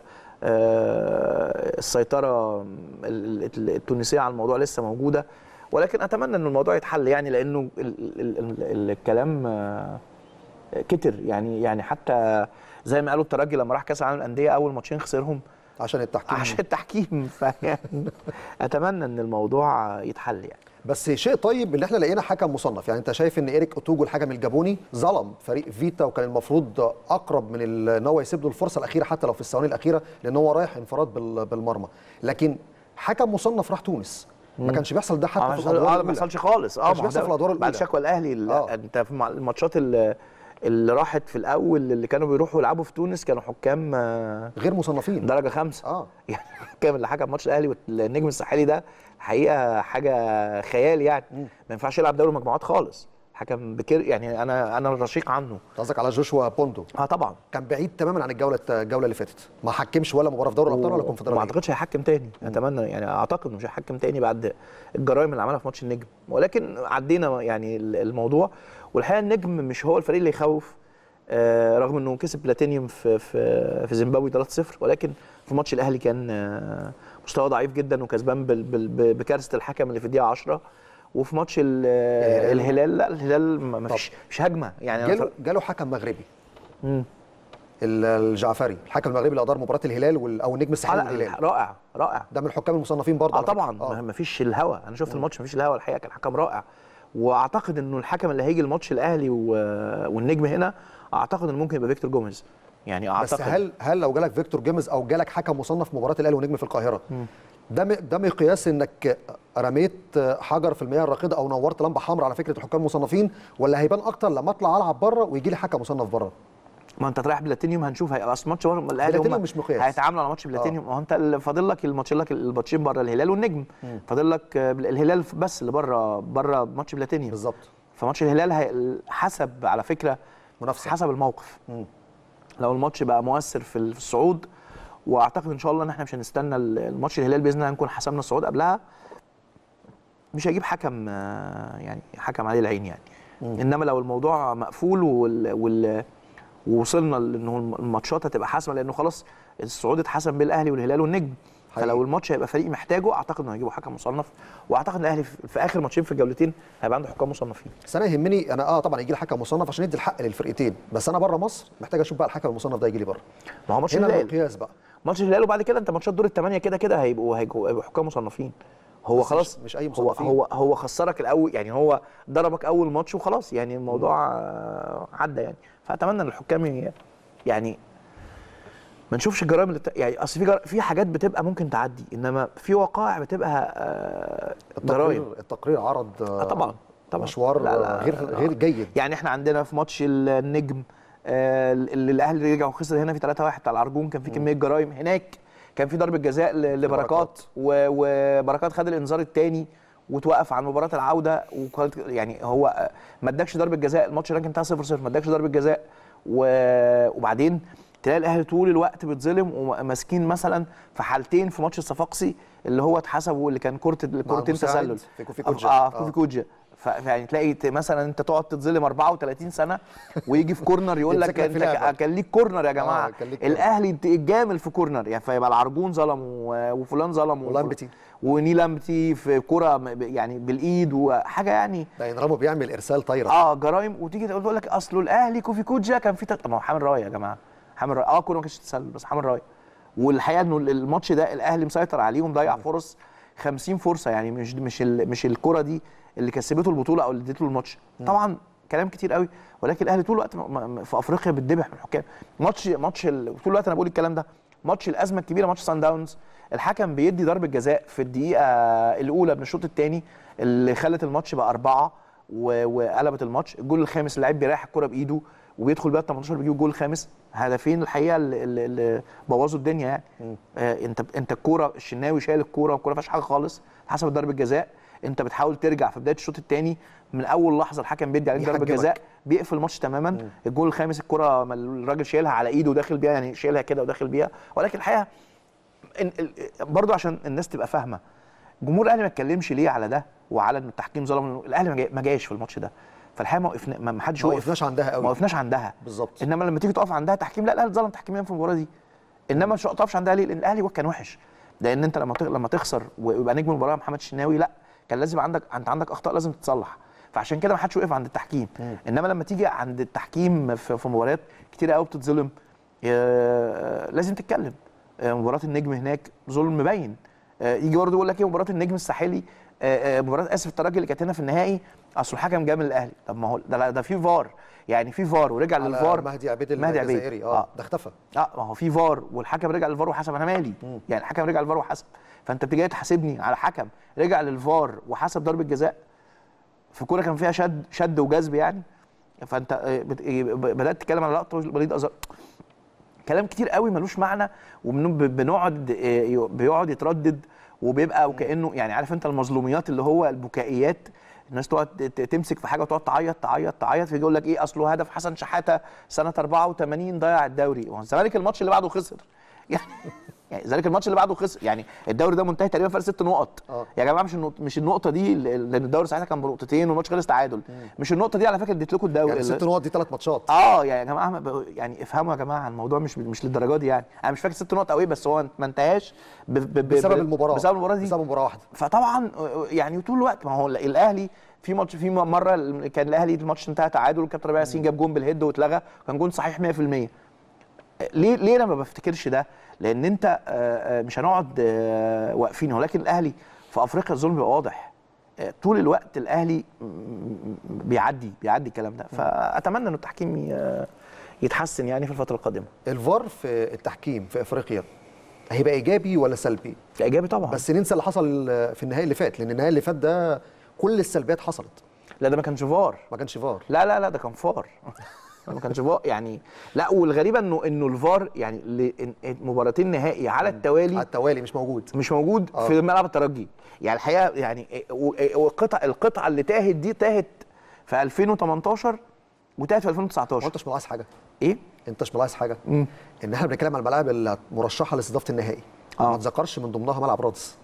السيطره التونسيه على الموضوع لسه موجوده، ولكن اتمنى ان الموضوع يتحل يعني، لانه الكلام كتر يعني حتى زي ما قالوا الترجي لما راح كاس العالم للانديه اول ماتشين خسرهم عشان التحكيم. اتمنى ان الموضوع يتحل يعني. بس شيء طيب ان احنا لقينا حكم مصنف. يعني انت شايف ان إيريك أوتوجو الحكم الجابوني ظلم فريق فيتا، وكان المفروض اقرب من ان هو يسيب له الفرصه الاخيره حتى لو في الثواني الاخيره، لان هو رايح انفراد بالمرمى. لكن حكم مصنف راح تونس، ما كانش بيحصل ده حتى في الادوار ما بيحصلش خالص. ما كانش بيحصل في الادوار الاولى بعد شكوى الاهلي. انت في الماتشات اللي راحت في الاول اللي كانوا بيروحوا يلعبوا في تونس كانوا حكام غير مصنفين درجه 5. يعني الحكام اللي حكم ماتش الاهلي والنجم الساحلي ده حقيقه حاجه خيال يعني. ما ينفعش يلعب دوري المجموعات خالص. حكم بكير يعني انا رشيق عنه. قصدك على جوشوا بوندو؟ طبعا كان بعيد تماما عن الجوله اللي فاتت، ما حكمش ولا مباراه في دوري الابطال ولا كونفدراليه. ما اعتقدش هيحكم تاني. اتمنى يعني، اعتقد انه مش هيحكم تاني بعد الجرائم اللي عملها في ماتش النجم، ولكن عدينا يعني الموضوع. والحقيقه النجم مش هو الفريق اللي يخوف، رغم انه كسب بلاتينيوم في زيمبابوي 3-0، ولكن في ماتش الاهلي كان مستوى ضعيف جدا وكسبان بكارثه الحكم اللي في الدقيقه 10. وفي ماتش الهلال لا، الهلال مش هجمه يعني. جاله حكم مغربي الجعفري، الحكم المغربي اللي ادار مباراه الهلال او النجم الساحلي والهلال. رائع ده من الحكام المصنفين برضه. طبعا ما فيش الهوا. انا شفت الماتش ما فيش الهوا الحقيقه، كان حكم رائع. واعتقد انه الحكم اللي هيجي الماتش الاهلي والنجم هنا اعتقد انه ممكن يبقى فيكتور جوميز يعني. اعتقد بس هل لو جالك فيكتور جوميز او جالك حكم مصنف في مباراه الاهلي والنجم في القاهره، ده مقياس انك رميت حجر في المياه الراكده او نورت لمبه حمراء على فكره الحكام المصنفين، ولا هيبان اكتر لما اطلع العب بره ويجي لي حكم مصنف بره؟ ما انت رايح بلاتينيوم هنشوف اصل ماتش الاهلي بلاتينيوم مش مقياس، هيتعاملوا على ماتش بلاتينيوم. ما هو انت فاضل لك الماتشين بره الهلال والنجم، فاضل لك الهلال بس اللي بره ماتش بلاتينيوم بالظبط. فماتش الهلال حسب على فكره منافسه حسب الموقف. لو الماتش بقى مؤثر في الصعود، واعتقد ان شاء الله ان احنا مش هنستنى الماتش الهلال باذن الله نكون حسمنا الصعود قبلها، مش هجيب حكم يعني حكم عليه العين يعني. انما لو الموضوع مقفول ووصلنا لانه الماتشات هتبقى حاسمه، لانه خلاص الصعود اتحسم بين الاهلي والهلال والنجم، فلو الماتش هيبقى فريق محتاجه اعتقد انه هيجيبوا حكم مصنف، واعتقد ان الاهلي في اخر ماتشين في الجولتين هيبقى عنده حكام مصنفين. بس انا يهمني انا طبعا يجي لي حكم مصنف عشان يدي الحق للفرقتين، بس انا بره مصر محتاج اشوف بقى الحكم المصنف ده يجي لي بره. ما هو ماتش الهلال القياس بقى ماتش الهلال، وبعد كده انت ماتشات دور الثمانيه كده هيبقوا حكام مصنفين. هو خلاص مش اي مصنفين. هو خسرك الاول يعني، هو ضربك اول ماتش وخلاص يعني الموضوع عدى يعني. فاتمنى ان الحكام يعني ما نشوفش الجرائم اللي يعني اصل في حاجات بتبقى ممكن تعدي، انما في وقائع بتبقى جرائم. التقرير عرض طبعا مشوار غير جيد يعني. احنا عندنا في ماتش النجم اللي الاهلي رجع وخسر هنا في 3-1 بتاع العرجون، كان في كميه جرائم. هناك كان في ضربه جزاء لبركات وبركات خد الانذار الثاني وتوقف عن مباراه العوده، يعني هو ما ادكش ضربه جزاء. الماتش ده كان انتهى 0-0 ما ادكش ضربه جزاء، وبعدين تلاقي الاهلي طول الوقت بيتظلم وماسكين مثلا في حالتين في ماتش الصفاقسي اللي هو اتحسبوا اللي كان كورتين تسلل في كوفي كوجا. كوفي كوجا. يعني تلاقي مثلا انت تقعد تتظلم 34 سنه ويجي في كورنر يقول لك انت كان ليك كورنر يا جماعه. الاهلي اتجامل في كورنر يعني، فيبقى العرجون ظلم وفلان ظلم ونيلامبتي في كوره يعني بالايد وحاجه يعني. ده ينرموا بيعمل ارسال طايره جرايم. وتيجي تقول لك اصله الاهلي كوفي كوجا كان في ما هو حامل رايه يا جماعه، حامل رايه. كوره ما كانتش تسلل بس حامل رايه. والحقيقه انه الماتش ده الاهلي مسيطر عليهم، ضيع فرص 50 فرصه يعني. مش الكوره دي اللي كسبته البطوله او اللي اديته الماتش. طبعا كلام كتير قوي، ولكن الاهلي طول الوقت في افريقيا بتدبح من الحكام. ماتش طول الوقت انا بقول الكلام ده. ماتش الازمه الكبيره ماتش سان داونز، الحكم بيدي ضربه جزاء في الدقيقه الاولى من الشوط الثاني اللي خلت الماتش بقى 4 وقلبت الماتش. الجول الخامس اللعيب بيريح الكره بايده وبيدخل بقى 18 بيجيب الجول الخامس. هدفين الحقيقه اللي بوظوا الدنيا يعني. انت الكوره الشناوي شايل الكوره والكوره ما فيهاش حاجه خالص، حسب ضربه جزاء. انت بتحاول ترجع في بدايه الشوط الثاني، من اول لحظه الحكم بيدي عليك ضربه جزاء بيقفل الماتش تماما. الجول الخامس الكوره الراجل شايلها على ايده وداخل بيها، يعني شايلها كده وداخل بيها. ولكن الحقيقه برضو عشان الناس تبقى فاهمه، جمهور الاهلي ما اتكلمش ليه على ده وعلى ان التحكيم ظلم. الاهلي ما جاش في الماتش ده، فالحقيقه ما حدش ما وقفناش عندها قوي، ما وقفناش عندها بالظبط. انما لما تيجي تقف عندها تحكيم، لا الاهلي اتظلم تحكيميا في المباراه دي. انما مش تقفش عندها ليه؟ لان الاهلي كان وحش. لان انت لما تخسر ويبقى نجم المباراه محمد الشناوي، لا كان لازم عندك اخطاء لازم تتصلح. فعشان كده ما حدش وقف عند التحكيم. انما لما تيجي عند التحكيم في مباريات كتير قوي بتتظلم، لازم تتكلم. مباراه النجم هناك ظلم مبين. يجي برضه يقول لك ايه مباراه النجم الساحلي، مباراه اسف الترجي اللي كانت هنا في النهائي، اصل الحكم جاب من الاهلي. طب ما هو ده في فار، يعني في فار ورجع للفار. مهدي عبيد الجزائري ده اختفى. ما هو في فار والحكم رجع للفار وحسب. انا مالي؟ يعني الحكم رجع للفار وحسب، فانت بتيجي تحاسبني على حكم رجع للفار وحسب ضربه جزاء في كوره كان فيها شد وجذب يعني. فانت بدات تتكلم على لقطه وليد ازار، كلام كتير قوي ملوش معنى، بيقعد يتردد وبيبقى وكانه يعني عارف انت المظلوميات اللي هو البكائيات. الناس تقعد تمسك في حاجه وتقعد تعيط تعيط تعيط، فيجي يقول لك ايه اصله هدف حسن شحاته سنه 84 ضيع الدوري. والزمالك الماتش اللي بعده خسر يعني الزمالك الماتش اللي بعده خسر، يعني الدوري ده منتهي تقريبا فرق 6 نقط. يا جماعه مش النقطه دي، لان الدوري ساعتها كان بنقطتين والماتش خلص تعادل. مش النقطه دي على فكره اديت لكم الدوري، يعني 6 نقط دي 3 ماتشات. يعني يا جماعه يعني افهموا يا جماعه الموضوع مش للدرجه دي يعني. انا مش فاكر 6 نقط او ايه، بس هو ما انتهاش بسبب المباراه دي، بسبب مباراه واحده. فطبعا يعني طول الوقت ما هو الاهلي في ماتش، في مره كان الاهلي الماتش انتهى تعادل وكابتن ربيع ياسين جاب جون بالهيد واتلغى، كان جون صحيح 100%. ليه انا ما بفتكرش ده؟ لان انت مش هنقعد واقفين. ولكن الاهلي في افريقيا الظلم بيبقى واضح طول الوقت. الاهلي بيعدي الكلام ده. فاتمنى ان التحكيم يتحسن يعني في الفتره القادمه. الفار في التحكيم في افريقيا هيبقى ايجابي ولا سلبي؟ ايجابي طبعا، بس ننسى اللي حصل في النهائي اللي فات، لان النهائي اللي فات ده كل السلبيات حصلت. لا ده ما كانش فار. ما كانش فار. لا ده كان فار. ما كانش فار يعني. لا والغريبه انه الفار يعني مباراتين نهائي على التوالي مش موجود في ملعب الترجي. يعني الحقيقه يعني القطعه اللي تاهت دي تاهت في 2018 وتاهت في 2019. وانت مش ملاحظ حاجه؟ ايه؟ انت مش ملاحظ حاجه؟ ان احنا بنتكلم على الملاعب المرشحه لاستضافه النهائي، ما تذكرش من ضمنها ملعب رادس.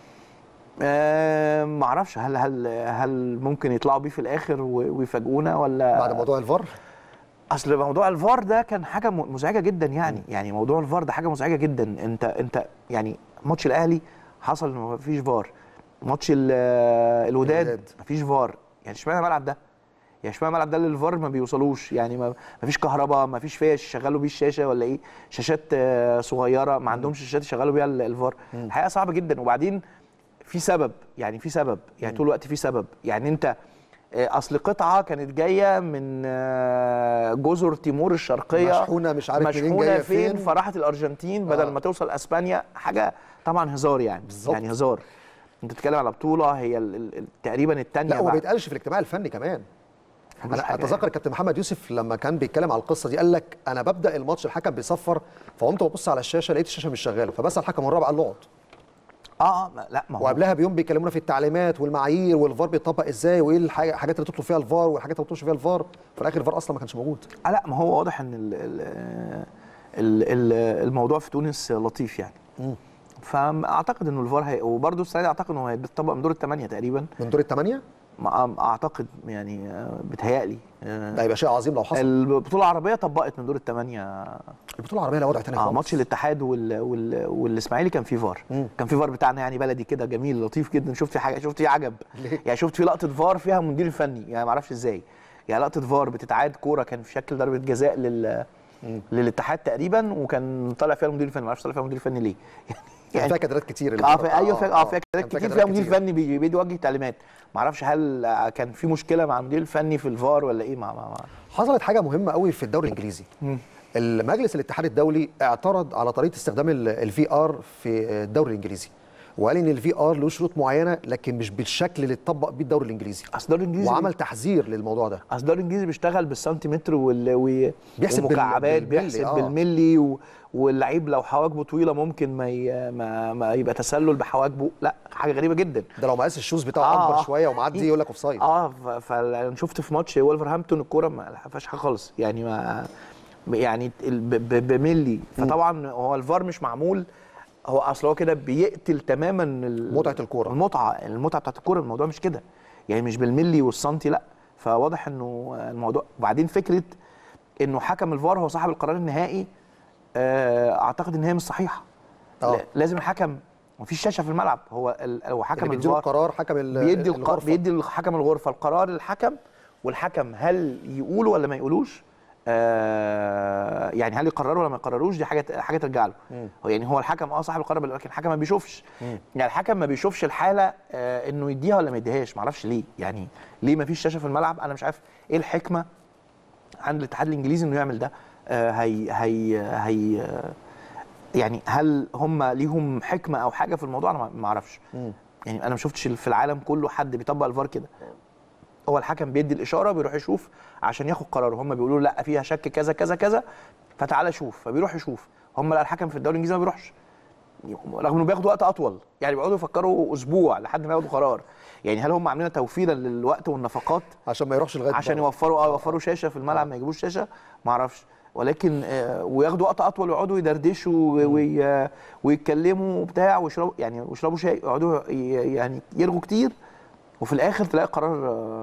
ما اعرفش هل ممكن يطلعوا بيه في الاخر ويفاجئونا ولا بعد موضوع الفار؟ اصل موضوع الفار ده كان حاجه مزعجه جدا يعني. يعني موضوع الفار ده حاجه مزعجه جدا. انت يعني ماتش الاهلي حصل انه ما فيش فار، ماتش الوداد ما فيش فار. يعني اشمعنى الملعب ده؟ يعني اشمعنى الملعب ده اللي الفار ما بيوصلوش؟ يعني ما فيش كهرباء، ما فيش فيش يشغلوا بيه الشاشه ولا ايه؟ شاشات صغيره ما عندهمش شاشات يشغلوا بيها الفار. الحقيقه صعبه جدا. وبعدين في سبب يعني طول الوقت في سبب. يعني انت اصل قطعه كانت جايه من جزر تيمور الشرقيه، مشحونه مش عارف مشحونه جايه فين، فراحت الارجنتين بدل ما توصل اسبانيا. حاجه طبعا هزار يعني بالزبط. يعني هزار. انت بتتكلم على بطوله هي تقريبا الثانيه. لا وما بيتقالش في الاجتماع الفني كمان. انا اتذكر كابتن محمد يوسف لما كان بيتكلم على القصه دي قال لك انا ببدا الماتش الحكم بيصفر، فقمت ببص على الشاشه لقيت الشاشه مش شغاله، فبسال الحكم الرابع قال له اقعد. لا ما هو وقبلها بيوم بيكلمونا في التعليمات والمعايير والفار بيطبق ازاي وايه الحاجات اللي تطلب فيها الفار والحاجات اللي ما تطلبش فيها الفار. في الاخر الفار اصلا ما كانش موجود. لا ما هو واضح ان الموضوع في تونس لطيف يعني. فاعتقد انه الفار وبرده السنه دي اعتقد انه هيتطبق من دور الثمانيه تقريبا. من دور الثمانيه؟ اعتقد يعني بتهيألي ده هيبقى شيء عظيم لو حصل. البطوله العربيه طبقت من دور الثمانيه. البطوله العربيه لها وضع ثاني خالص. ماتش الاتحاد والاسماعيلي كان فيه فار. كان فيه فار بتاعنا يعني بلدي كده جميل لطيف جدا. شفت فيه عجب يعني. شفت فيه لقطه فار فيها المدير الفني يعني ما اعرفش ازاي. يعني لقطه فار بتتعاد كوره كان في شكل ضربه جزاء للاتحاد تقريبا، وكان طالع فيها المدير الفني. ما اعرفش طالع فيها المدير الفني ليه يعني فيها كادرات كتير. فيها كادرات كتير. فيها مدير فني بيوجه تعليمات. ما اعرفش هل كان في مشكله مع المدير الفني في الفار ولا ايه. حصلت حاجه مهمه قوي في الدوري الانجليزي. المجلس الاتحاد الدولي اعترض على طريقه استخدام الفي ار في الدوري الانجليزي، وقال ان الفي ار له شروط معينه لكن مش بالشكل اللي اتطبق بيه الدوري الانجليزي. وعمل تحذير للموضوع ده. اصل الدوري الانجليزي بيشتغل بالسنتيمتر بيحسب والمكعبات، بيحسب بالملي، واللعيب لو حواجبه طويله ممكن ما يبقى تسلل بحواجبه، لا حاجه غريبه جدا. ده لو مقاس الشوز بتاعه اكبر شويه ومعدي يقول لك اوف سايد. فانا شفت في ماتش وولفرهامبتون الكوره ما فيهاش حاجه خالص، يعني يعني بملي. فطبعا هو الفار مش معمول، هو اصل هو كده بيقتل تماما متعه الكوره، المتعه بتاعت الكوره. الموضوع مش كده، يعني مش بالملي والسنتي، لا. فواضح انه الموضوع. وبعدين فكره انه حكم الفار هو صاحب القرار النهائي، اعتقد ان هي مش صحيحه. لازم الحكم، مفيش شاشه في الملعب، هو حكم الفار القرار، حكم بيدي الحكم الغرفه القرار للحكم، والحكم هل يقوله ولا ما يقولوش، يعني هل يقرروا ولا ما يقرروش، دي حاجه ترجع له. يعني هو الحكم صاحب القرار، لكن الحكم ما بيشوفش. يعني الحكم ما بيشوفش الحاله انه يديها ولا ما يديهاش، ما اعرفش ليه. يعني ليه ما فيش شاشه في الملعب؟ انا مش عارف ايه الحكمه عند الاتحاد الانجليزي انه يعمل ده. هي يعني هل هم ليهم حكمه او حاجه في الموضوع؟ انا ما اعرفش. يعني انا ما شفتش في العالم كله حد بيطبق الفار كده. هو الحكم بيدي الاشاره، بيروح يشوف عشان ياخد قراره. هم بيقولوا لا فيها شك كذا كذا كذا، فتعالى شوف، فبيروح يشوف. هم لا، الحكم في الدوري الانجليزي ما بيروحش، رغم انه بياخد وقت اطول، يعني بيقعدوا يفكروا اسبوع لحد ما ياخدوا قرار. يعني هل هم عاملين توفيرا للوقت والنفقات عشان ما يروحش لغايه عشان يوفروا شاشه في الملعب ما يجيبوش شاشه؟ ما اعرفش. ولكن وياخدوا وقت اطول ويقعدوا يدردشوا ويتكلموا وبتاع ويشربوا شاي، يقعدوا يعني يرغوا كتير، وفي الاخر تلاقي قرار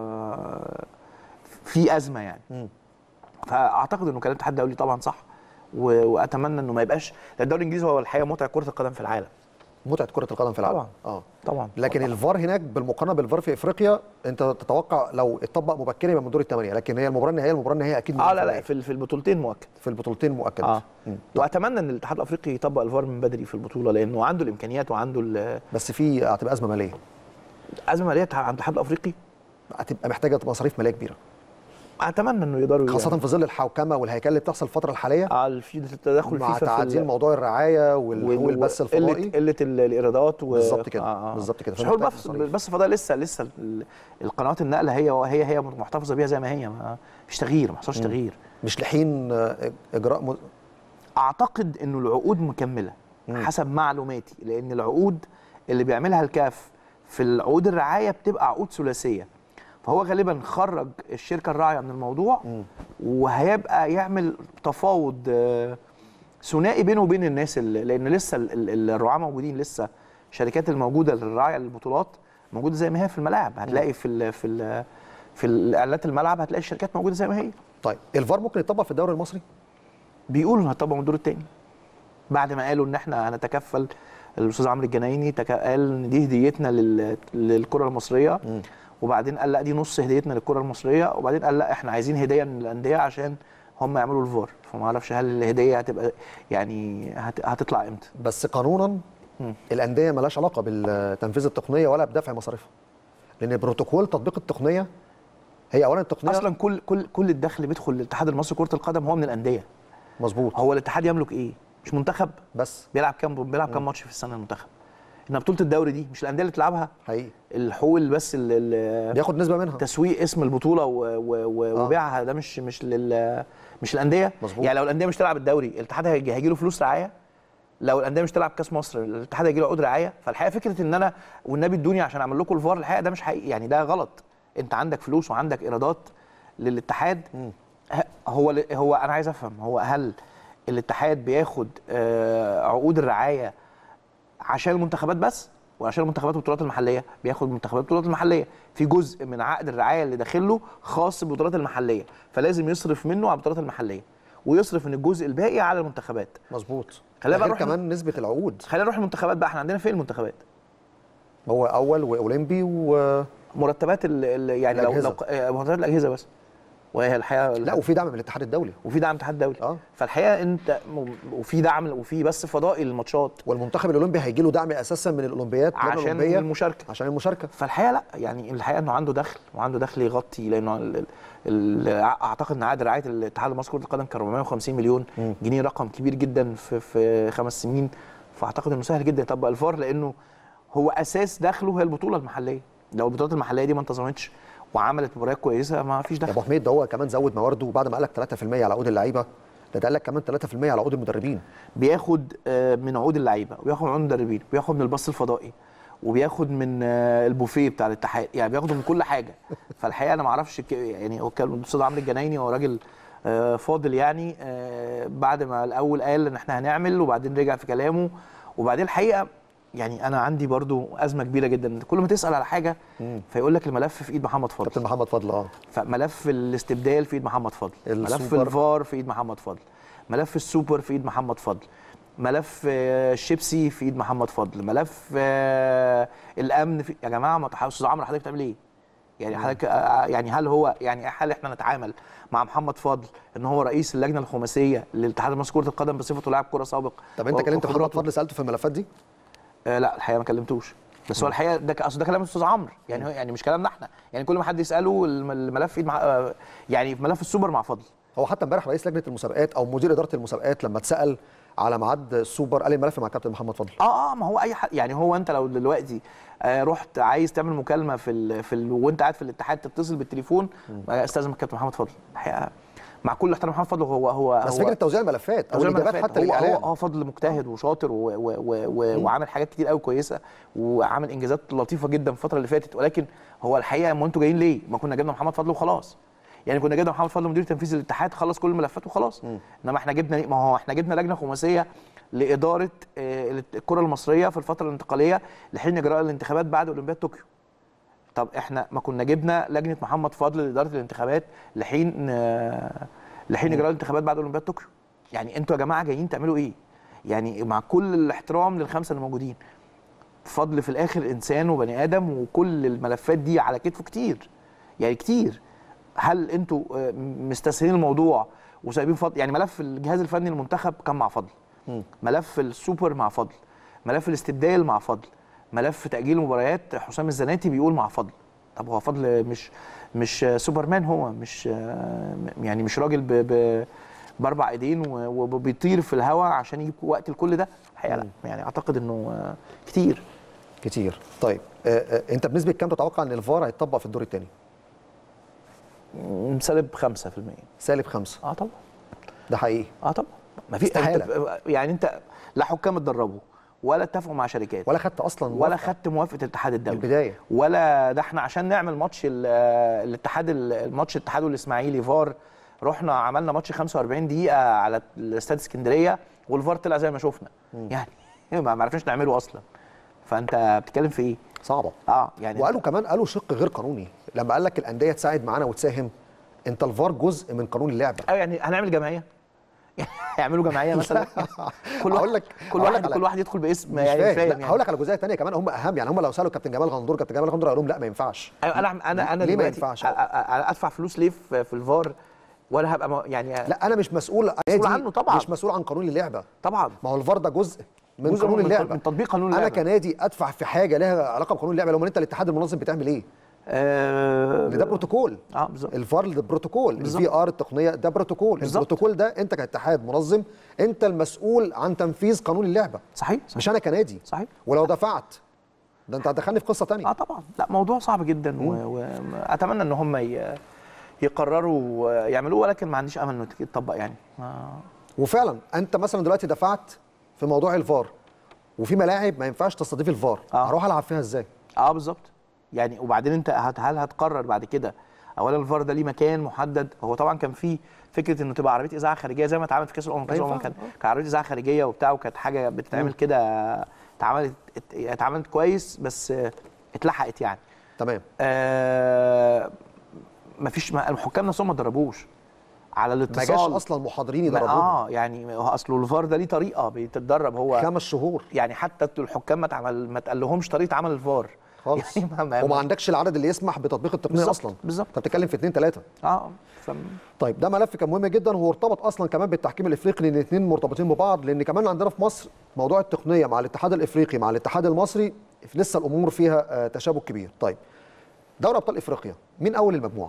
في ازمه يعني. فاعتقد انه كلام الاتحاد الدولي طبعا صح، واتمنى انه ما يبقاش. الدوري الانجليزي هو الحقيقه متعه كره القدم في العالم. متعه كره القدم في العالم طبعا. لكن طبعا. الفار هناك بالمقارنه بالفار في افريقيا، انت تتوقع لو اتطبق مبكرا يبقى من دور الثمانيه، لكن هي المباراه النهائيه اكيد لا في البطولتين مؤكد. في البطولتين مؤكد. واتمنى ان الاتحاد الافريقي يطبق الفار من بدري في البطوله، لانه عنده الامكانيات وعنده بس في هتبقى ازمه ماليه. ازمه ماليه عند الاتحاد الافريقي، هتبقى محتاجه مصاريف ماليه كبيره. اتمنى انه يقدروا، خاصه في ظل الحوكمه والهيكله اللي بتحصل الفتره الحاليه، في التدخل مع تعديل موضوع الرعايه والبث الفضائي، قله الايرادات بالظبط كده. بالظبط كده. حلول البث الفضائي لسه القنوات النقل هي محتفظه بيها زي ما هي، ما فيش تغيير، ما حصلش تغيير. مش لحين اجراء اعتقد انه العقود مكمله حسب معلوماتي، لان العقود اللي بيعملها الكاف في العقود الرعايه بتبقى عقود ثلاثيه، فهو غالبا خرج الشركه الراعيه من الموضوع، وهيبقى يعمل تفاوض ثنائي بينه وبين الناس لان لسه الرعاه موجودين، لسه الشركات الموجوده للرعايه للبطولات موجوده زي ما هي في الملاعب. هتلاقي في الاعلانات الملعب هتلاقي الشركات موجوده زي ما هي. طيب الفار ممكن يطبق في الدوري المصري؟ بيقولوا انه هيطبق من الدور الثاني، بعد ما قالوا ان احنا هنتكفل. الاستاذ عمرو الجنايني قال ان دي هديتنا للكره المصريه، وبعدين قال لا دي نص هديتنا للكره المصريه، وبعدين قال لا احنا عايزين هديه من الانديه عشان هم يعملوا الفار. فما اعرفش هل الهديه هتبقى يعني هتطلع امتى. بس قانونا الانديه مالهاش علاقه بالتنفيذ التقنيه ولا بدفع مصاريفها، لان بروتوكول تطبيق التقنيه هي اولا التقنيه اصلا كل الدخل اللي بيدخل للاتحاد المصري لكره القدم هو من الانديه. مظبوط. هو الاتحاد يملك ايه؟ مش منتخب بس بيلعب كام ماتش في السنه المنتخب؟ انما بطوله الدوري دي مش الانديه اللي تلعبها حقيقي، الحقوق بس اللي بياخد نسبه منها، تسويق اسم البطوله وبيعها، ده مش الانديه. يعني لو الانديه مش تلعب الدوري الاتحاد هيجي له فلوس رعايه، لو الانديه مش تلعب كاس مصر الاتحاد هيجي له عقود رعايه. فالحقيقه فكره ان انا والنبي ادوني عشان اعمل لكم الفار، الحقيقه ده مش حقيقي، يعني ده غلط. انت عندك فلوس وعندك ايرادات للاتحاد. هو انا عايز افهم، هو هل الاتحاد بياخد عقود الرعايه عشان المنتخبات بس، وعشان المنتخبات والبطولات المحليه؟ بياخد منتخبات والبطولات المحليه، في جزء من عقد الرعايه اللي داخله خاص بالبطولات المحليه، فلازم يصرف منه على البطولات المحليه ويصرف من الجزء الباقي على المنتخبات. مظبوط. خلينا بقى نروح كمان نسبه العقود. خلينا نروح المنتخبات بقى. احنا عندنا فين المنتخبات؟ هو اول واولمبي مرتبات يعني لو مرتبات الاجهزه بس وهي الحقيقه لا وفي دعم من الاتحاد الدولي، وفي دعم الاتحاد الدولي. فالحقيقه انت وفي دعم وفي بس فضائي للماتشات، والمنتخب الاولمبي هيجي له دعم اساسا من الاولمبياد عشان المشاركه. عشان المشاركه. فالحقيقه لا يعني الحقيقه انه عنده دخل وعنده دخل يغطي، لانه اعتقد ان عقد رعايه الاتحاد المصري لكره القدم كان 450 مليون جنيه، رقم كبير جدا في 5 سنين. فاعتقد انه سهل جدا يطبق الفار، لانه هو اساس دخله هي البطوله المحليه. لو البطولات المحليه دي ما انتظمتش وعملت مباريات كويسه ما فيش دخل. يا ابو حميد ده هو كمان زود موارده، وبعد ما قال لك 3% على عقود اللعيبه، ده قال لك كمان 3% على عقود المدربين. بياخد من عقود اللعيبه، وبياخد من عقود المدربين، وبياخد من البث الفضائي، وبياخد من البوفيه بتاع الاتحاد، يعني بياخدوا من كل حاجه. فالحقيقه انا ما اعرفش يعني هو كان الاستاذ عمرو الجنايني هو راجل فاضل يعني، بعد ما الاول قال ان احنا هنعمل وبعدين رجع في كلامه. وبعدين الحقيقه يعني انا عندي برضو ازمه كبيره جدا، كل ما تسال على حاجه فيقول لك الملف في ايد محمد فضل، كابتن محمد فضل. فملف الاستبدال في ايد محمد فضل، ملف الفار في ايد محمد فضل، ملف السوبر في ايد محمد فضل، ملف الشيبسي في ايد محمد فضل، ملف الامن في... يا جماعه ما استاذ عمرو حضرتك بتعمل ايه؟ يعني حضرتك يعني هل احنا نتعامل مع محمد فضل ان هو رئيس اللجنه الخماسيه للاتحاد المصري لكره القدم بصفته لاعب كره سابق؟ طب انت كلمت محمد فضل سالته في الملفات دي؟ لا الحقيقه ما كلمتوش، بس هو الحقيقه ده كلام الاستاذ عمرو، يعني مش كلامنا احنا، يعني كل ما حد يساله الملف في يعني في ملف السوبر مع فضل. هو حتى امبارح رئيس لجنه المسابقات او مدير اداره المسابقات لما اتسال على ميعاد السوبر قال الملف مع كابتن محمد فضل. ما هو اي حد يعني، هو انت لو دلوقتي رحت عايز تعمل مكالمه وانت قاعد في الاتحاد تتصل بالتليفون استاذن الكابتن محمد فضل. الحقيقه مع كل احترام محمد فضل هو بس فكره توزيع الملفات او الاجابات حتى للاعلام هو فضل مجتهد وشاطر وعامل حاجات كتير قوي كويسه، وعامل انجازات لطيفه جدا في الفتره اللي فاتت. ولكن هو الحقيقه ما انتوا جايين ليه؟ ما كنا جبنا محمد فضل وخلاص، يعني كنا جبنا محمد فضل مدير تنفيذي للاتحاد خلص كل الملفات وخلاص. انما احنا جبنا، ما هو احنا جبنا لجنه خماسيه لاداره الكره المصريه في الفتره الانتقاليه لحين اجراء الانتخابات بعد اولمبياد طوكيو. طب احنا ما كنا جبنا لجنه محمد فضل لاداره الانتخابات لحين اجراء الانتخابات بعد اولمبياد طوكيو؟ يعني انتوا يا جماعه جايين تعملوا ايه؟ يعني مع كل الاحترام للخمسه اللي موجودين، فضل في الاخر انسان وبني ادم، وكل الملفات دي على كتفه كتير، يعني كتير. هل انتوا مستسهلين الموضوع وسايبين فضل؟ يعني ملف الجهاز الفني للمنتخب كان مع فضل، ملف السوبر مع فضل، ملف الاستبدال مع فضل، ملف تاجيل المباريات حسام الزناتي بيقول مع فضل. طب هو فضل مش سوبرمان، هو مش يعني مش راجل باربع ايدين وبيطير في الهواء عشان يجيب وقت لكل ده. الحقيقه لا، يعني اعتقد انه كتير. طيب انت بنسبه كام تتوقع ان الفار هيتطبق في الدور الثاني؟ سالب 5%. سالب 5؟ طبعا. ده حقيقي؟ طبعا. ما في يعني انت لا حكام اتدربوا ولا اتفقوا مع شركات ولا خدت اصلا ولا خدت موافقه الاتحاد الدولي البدايه، ولا ده احنا عشان نعمل ماتش الاتحاد، الماتش الاتحاد والاسماعيلي فار، رحنا عملنا ماتش 45 دقيقه على الاستاد اسكندريه والفار طلع زي ما شفنا. يعني ما عرفناش نعمله اصلا. فانت بتتكلم في ايه؟ صعبه. يعني وقالوا كمان قالوا شق غير قانوني لما قال لك الانديه تساعد معانا وتساهم. انت الفار جزء من قانون اللعبه. يعني هنعمل جمعيه، يعملوا جمعيه مثلا كل واحد يدخل باسم، يعني فاهم. يعني هقول لك على جزئيه ثانيه كمان هم اهم، يعني هم لو سالوا كابتن جمال غندور قال لهم لا ما ينفعش. انا ليه ما ينفعش؟ ادفع فلوس ليه في الفار ولا هبقى يعني؟ لا انا مش مسؤول عنه طبعا، مش مسؤول عن قانون اللعبه طبعا. ما هو الفار ده جزء من قانون اللعبه، من تطبيق قانون اللعبه. انا كنادي ادفع في حاجه لها علاقه بقانون اللعبه. لو انت الاتحاد المنظم بتعمل ايه؟ ده بروتوكول. بالظبط. الفار ده بروتوكول، الفي ار التقنيه ده بروتوكول. البروتوكول ده انت كاتحاد منظم انت المسؤول عن تنفيذ قانون اللعبه. صحيح. مش انا كنادي. صحيح. ولو دفعت ده انت هتدخلني في قصه ثانيه. طبعا. لا موضوع صعب جدا، واتمنى ان هم يقرروا يعملوه، ولكن ما عنديش امل انه يتطبق يعني. وفعلا انت مثلا دلوقتي دفعت في موضوع الفار، وفي ملاعب ما ينفعش تستضيف الفار، هروح العب فيها ازاي؟ بالظبط. يعني وبعدين انت هل هتقرر بعد كده؟ اولا الفار ده ليه مكان محدد. هو طبعا كان في فكره انه تبقى عربيه اذاعه خارجيه زي ما اتعملت في كاس الامم. كاس الامم كان عربيه اذاعه خارجيه وبتاع، وكانت حاجه بتتعمل كده، اتعملت كويس، بس اتلحقت يعني. تمام. مفيش الحكام نفسهم ما اتدربوش على الاتصال، ما جاش اصلا محاضرين يدربوهم. يعني اصله الفار ده ليه طريقه بيتدرب، هو 5 شهور يعني. حتى الحكام ما تقال لهمش طريقه عمل الفار. خالص. وما عندكش العدد اللي يسمح بتطبيق التقنيه اصلا. بالظبط. انت بتتكلم في 2 3. طيب ده ملف كان مهم جدا، وهو ارتبط اصلا كمان بالتحكيم الافريقي، لان الاثنين مرتبطين ببعض، لان كمان عندنا في مصر موضوع التقنيه مع الاتحاد الافريقي مع الاتحاد المصري لسه الامور فيها تشابك كبير. طيب دوري ابطال افريقيا مين اول المجموعه؟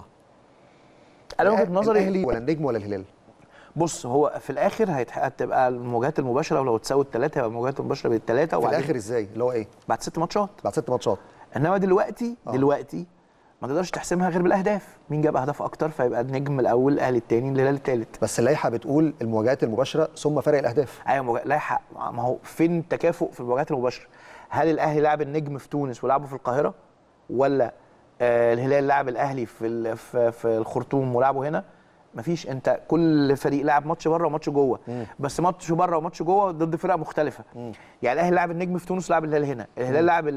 انا وجهه نظري الاهلي ولا النجم ولا الهلال؟ بص، هو في الاخر هتبقى المواجهات المباشره، ولو تساوي الثلاثه يبقى المواجهات المباشره بالثلاثه. في الاخر ازاي؟ اللي هو ايه؟ بعد 6 ماتشات. بعد 6 ماتشات. انما دلوقتي ما تقدرش تحسمها غير بالاهداف، مين جاب اهداف اكتر فيبقى النجم الاول، الاهلي الثاني، الهلال الثالث. بس اللائحه بتقول المواجهات المباشره ثم فرق الاهداف. ايوه لائحه، ما هو فين التكافؤ في المواجهات المباشره؟ هل الاهلي لعب النجم في تونس ولعبه في القاهره، ولا الهلال لعب الاهلي في الخرطوم ولعبه هنا؟ مفيش. انت كل فريق لعب ماتش بره وماتش جوه، بس ماتش بره وماتش جوه ضد فرق مختلفه. يعني الاهلي لعب النجم في تونس ولعب الهلال هنا، الهلال لعب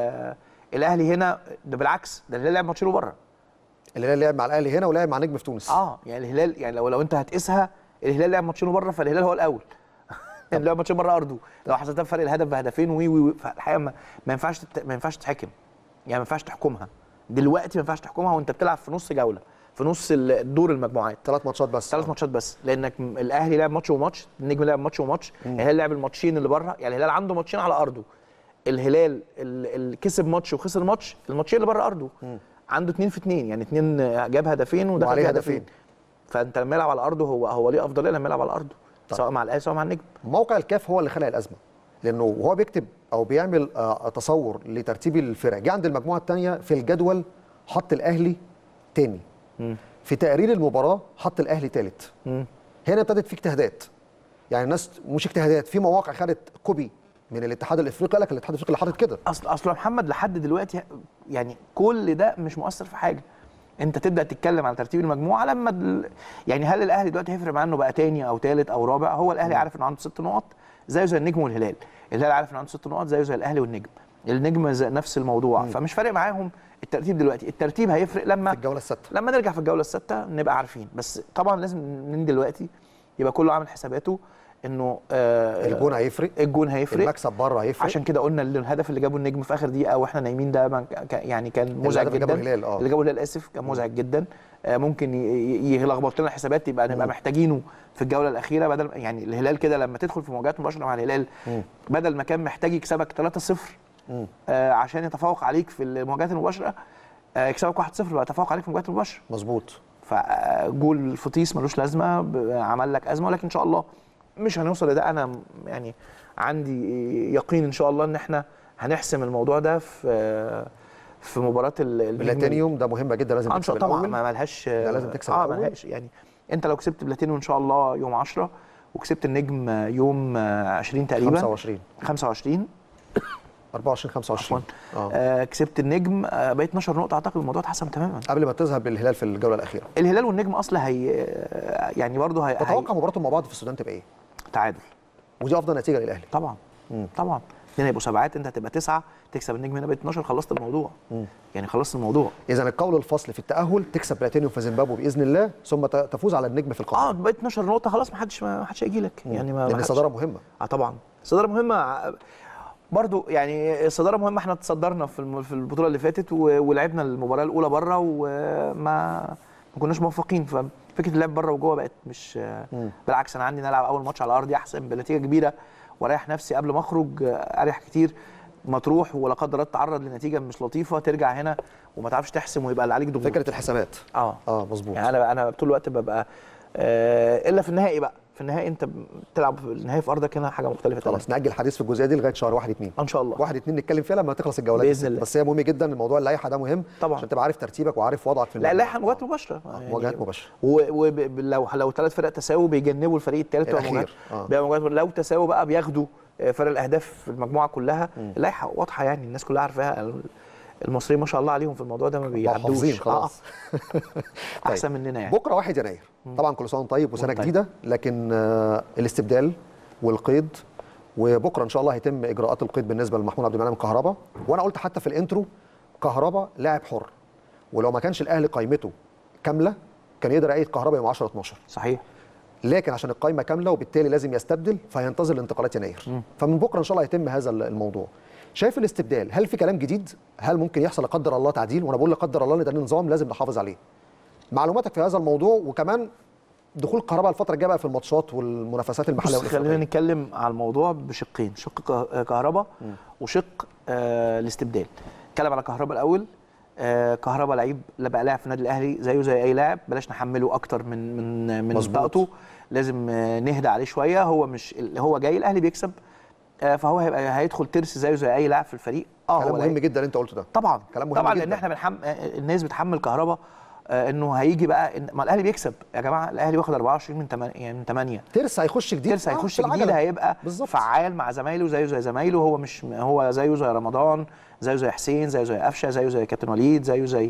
الاهلي هنا، ده بالعكس، ده الهلال لعب ماتشين بره. الهلال لعب مع الاهلي هنا ولعب مع نجم في تونس. يعني الهلال، يعني لو انت هتقيسها، الهلال لعب ماتشين بره، فالهلال هو الاول. لعب ماتشين بره ارضه، لو حسبتها بفرق الهدف بهدفين وي فالحقيقه ما ينفعش تتحكم، يعني ما ينفعش تحكمها دلوقتي، ما ينفعش تحكمها وانت بتلعب في نص جوله، في نص الدور المجموعات. 3 ماتشات بس. 3 ماتشات بس، لانك الاهلي لعب ماتش وماتش، النجم لعب ماتش وماتش، الهلال لعب الماتشين اللي بره، يعني الهلال عنده ماتشين على ارضه، الهلال اللي كسب ماتش وخسر ماتش، الماتشين اللي بره ارضه عنده 2 في 2، يعني 2 جاب هدفين ودخل فيه هدفين. فانت لما يلعب على ارضه هو ليه افضليه لما يلعب على ارضه. طيب. سواء مع الاهلي سواء مع النجم. موقع الكاف هو اللي خلق الازمه، لانه وهو بيكتب او بيعمل تصور لترتيب الفرق، جه عند المجموعه الثانيه في الجدول حط الاهلي ثاني، في تقرير المباراه حط الاهلي ثالث. هنا ابتدت في اجتهادات، يعني الناس مش اجتهادات، في مواقع خدت كوبي من الاتحاد الافريقي، قال لك الاتحاد الافريقي اللي حاطط كده. اصل محمد لحد دلوقتي يعني كل ده مش مؤثر في حاجه. انت تبدا تتكلم على ترتيب المجموعه لما يعني هل الاهلي دلوقتي هيفرق معاه انه بقى ثاني او ثالث او رابع؟ هو الاهلي عارف انه عنده 6 نقط زيه زي النجم والهلال، الهلال عارف انه عنده 6 نقط زيه زي الاهلي والنجم، النجم نفس الموضوع. فمش فارق معاهم الترتيب دلوقتي، الترتيب هيفرق لما في الجوله السادسه، لما نرجع في الجوله السادسه نبقى عارفين. بس طبعا لازم من دلوقتي يبقى كله عامل حساباته انه الجون هيفرق، المكسب بره هيفرق. عشان كده قلنا الهدف اللي جابه النجم في اخر دقيقه واحنا نايمين ده يعني كان مزعج جدا. اللي جابه الهلال اسف كان مزعج جدا، ممكن يلخبط لنا الحسابات، يبقى نبقى محتاجينه في الجوله الاخيره، بدل يعني الهلال كده لما تدخل في مواجهات مباشره مع الهلال بدل ما كان محتاج يكسبك 3-0 عشان يتفوق عليك في المواجهات المباشره، يكسبك 1-0 بقى يتفوق عليك في المواجهات المباشره. مظبوط. فجول فطيس ملوش لازمه، عمل لك ازمه، ولكن ان شاء الله مش هنوصل لده. انا يعني عندي يقين ان شاء الله ان احنا هنحسم الموضوع ده في مباراه بلاتينيوم. ده مهمه جدا، لازم تكسب طبعا الاول. ما لهاش، لازم تكسب الاول. ملهاش يعني. انت لو كسبت بلاتينيوم ان شاء الله يوم 10 وكسبت النجم يوم 20 تقريبا 25 25 كسبت النجم بقيت 12 نقطه، اعتقد الموضوع اتحسم تماما قبل ما تذهب للهلال في الجوله الاخيره. الهلال والنجم اصلا يعني برضه تتوقع مباراتهم مع بعض في السودان تبقى ايه؟ تعادل، ودي افضل نتيجه للاهلي طبعا. طبعا الاثنين هيبقوا سبعات، انت هتبقى 9 تكسب النجم هنا بقت 12، خلصت الموضوع. يعني خلصت الموضوع. اذا القول الفصل في التاهل تكسب بلاتينيوم في زيمبابوي باذن الله، ثم تفوز على النجم في القاهره. بقت 12 نقطه خلاص، ما حدش هيجي لك يعني. لان الصداره مهمه. طبعا الصداره مهمه برضو، يعني الصداره مهمه. احنا تصدرنا في البطوله اللي فاتت ولعبنا المباراه الاولى بره وما كناش موفقين، ففكره اللعب بره وجوه بقت مش بالعكس. انا عندي نلعب اول ماتش على ارضي احسن بنتيجه كبيره، واريح نفسي قبل ما اخرج، اريح كتير ما تروح ولا قدر الله تتعرض لنتيجه مش لطيفه ترجع هنا وما تعرفش تحسم ويبقى اللي عليك ضغوط. فكره الحسابات. مظبوط. يعني انا طول الوقت ببقى الا في النهائي بقى. في النهائي انت بتلعب في النهائي في ارضك، هنا حاجه مختلفه تماما. خلاص ناجل الحديث في الجزئيه دي لغايه شهر 1-2 ان شاء الله. 1-2 نتكلم فيها لما تخلص الجولات باذن الله. بس هي مهم جدا الموضوع، اللائحه ده مهم طبعا عشان تبقى عارف ترتيبك وعارف وضعك في لا اللائحه مواجهات مباشره، مواجهات مباشره. ولو 3 فرق تساووا بيجنبوا الفريق الثالث الاخير. لو تساووا بقى بياخدوا فرق الاهداف في المجموعه كلها. اللائحه واضحه يعني، الناس كلها عارفاها. المصريين ما شاء الله عليهم في الموضوع ده، ما بيعدوش خلاص. احسن مننا يعني. بكره 1 يناير طبعا، كل سنه وانت طيب وسنه جديده، لكن الاستبدال والقيد، وبكره ان شاء الله هيتم اجراءات القيد بالنسبه لمحمود عبد المنعم كهربا. وانا قلت حتى في الانترو كهربا لاعب حر، ولو ما كانش الاهلي قائمته كامله كان يقدر يقيد كهربا يوم 10 12. صحيح. لكن عشان القائمه كامله وبالتالي لازم يستبدل، فهينتظر الانتقالات يناير. فمن بكره ان شاء الله هيتم هذا الموضوع. شايف الاستبدال، هل في كلام جديد؟ هل ممكن يحصل لا قدر الله تعديل؟ وانا بقول لا قدر الله لان ده نظام لازم نحافظ عليه. معلوماتك في هذا الموضوع، وكمان دخول كهرباء الفتره الجايه بقى في الماتشات والمنافسات المحليه والافريقيه. خلينا نتكلم على الموضوع بشقين، شق كهرباء وشق الاستبدال. نتكلم على كهرباء الاول. كهرباء لعيب بقى لاعب في النادي الاهلي زيه زي اي لاعب، بلاش نحمله اكتر من طاقته، لازم نهدى عليه شويه. هو مش هو جاي الاهلي بيكسب، فهو هيدخل ترس زيه زي اي لاعب في الفريق. كلام مهم جدا اللي انت قلته ده. طبعا كلام مهم طبعا جدا. لان احنا الناس بتحمل كهرباء انه هيجي بقى ما الاهلي بيكسب يا جماعه. الاهلي واخد 24 من 8 ترس هيخش جديد، ترس هيخش جديد، هيبقى بالزبط. فعال مع زمايله زيه زي زمايله. هو زيه زي رمضان، زيه زي حسين، زيه زي قفشه، زيه زي كابتن وليد، زيه زي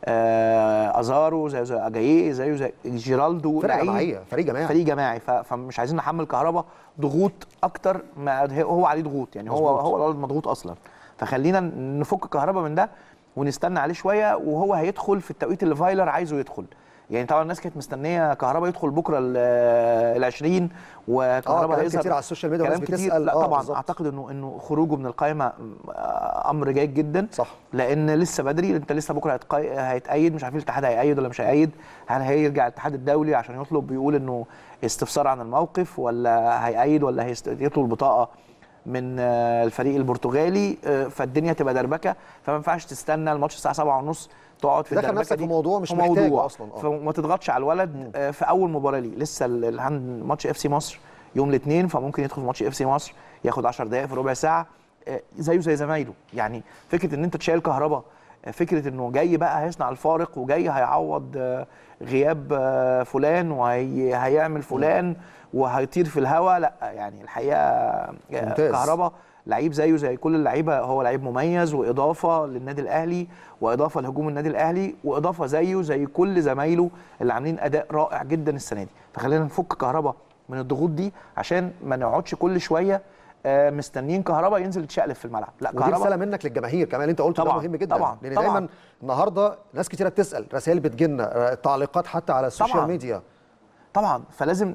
ازارو، زيه زي اجاييه، زيه زي جيرالدو. فرقه جماعيه، فريق جماعي. فمش عايزين نحمل كهرباء ضغوط اكتر ما هو عليه ضغوط، يعني هو الولد مضغوط اصلا. فخلينا نفك كهرباء من ده ونستنى عليه شويه، وهو هيدخل في التوقيت اللي فايلر عايزه يدخل. يعني طبعا الناس كانت مستنيه كهرباء يدخل بكره ال20 وكهرباء هيظهر كتير على السوشيال ميديا والناس بتسال. لا طبعا بالزبط. اعتقد انه خروجه من القائمه امر جيد جدا. صح. لان لسه بدري، انت لسه بكره هيتأيد، مش عارفين الاتحاد هيأيد ولا مش هيأيد. هل هيرجع الاتحاد الدولي عشان يطلب بيقول انه استفسار عن الموقف، ولا هيأيد، ولا يطلب بطاقه من الفريق البرتغالي؟ فالدنيا تبقى دربكه، فما ينفعش تستنى الماتش الساعه 7:30 تقعد في الدربكه نفسك في موضوع مش محتاجه اصلا. فما تضغطش على الولد في اول مباراه ليه. لسه ماتش اف سي مصر يوم الاثنين، فممكن يدخل في ماتش اف سي مصر ياخد 10 دقائق في ربع ساعه زيه زي زمايله. يعني فكره ان انت تشيل كهرباء، فكره انه جاي بقى هيصنع الفارق وجاي هيعوض غياب فلان وهيعمل فلان وهيطير في الهواء، لا. يعني الحقيقه كهرباء لعيب زيه زي كل اللعيبه، هو لعيب مميز واضافه للنادي الاهلي واضافه لهجوم النادي الاهلي واضافه زيه زي كل زمايله اللي عاملين اداء رائع جدا السنه دي. فخلينا نفك كهرباء من الضغوط دي عشان ما نقعدش كل شويه مستنيين كهرباء ينزل يتشقلب في الملعب. لا، ودي رساله منك للجماهير كمان اللي انت قلته، ده مهم جدا. طبعا لان دايما النهارده ناس كتيره بتسال، رسائل بتجيلنا، تعليقات حتى على السوشيال ميديا. طبعا فلازم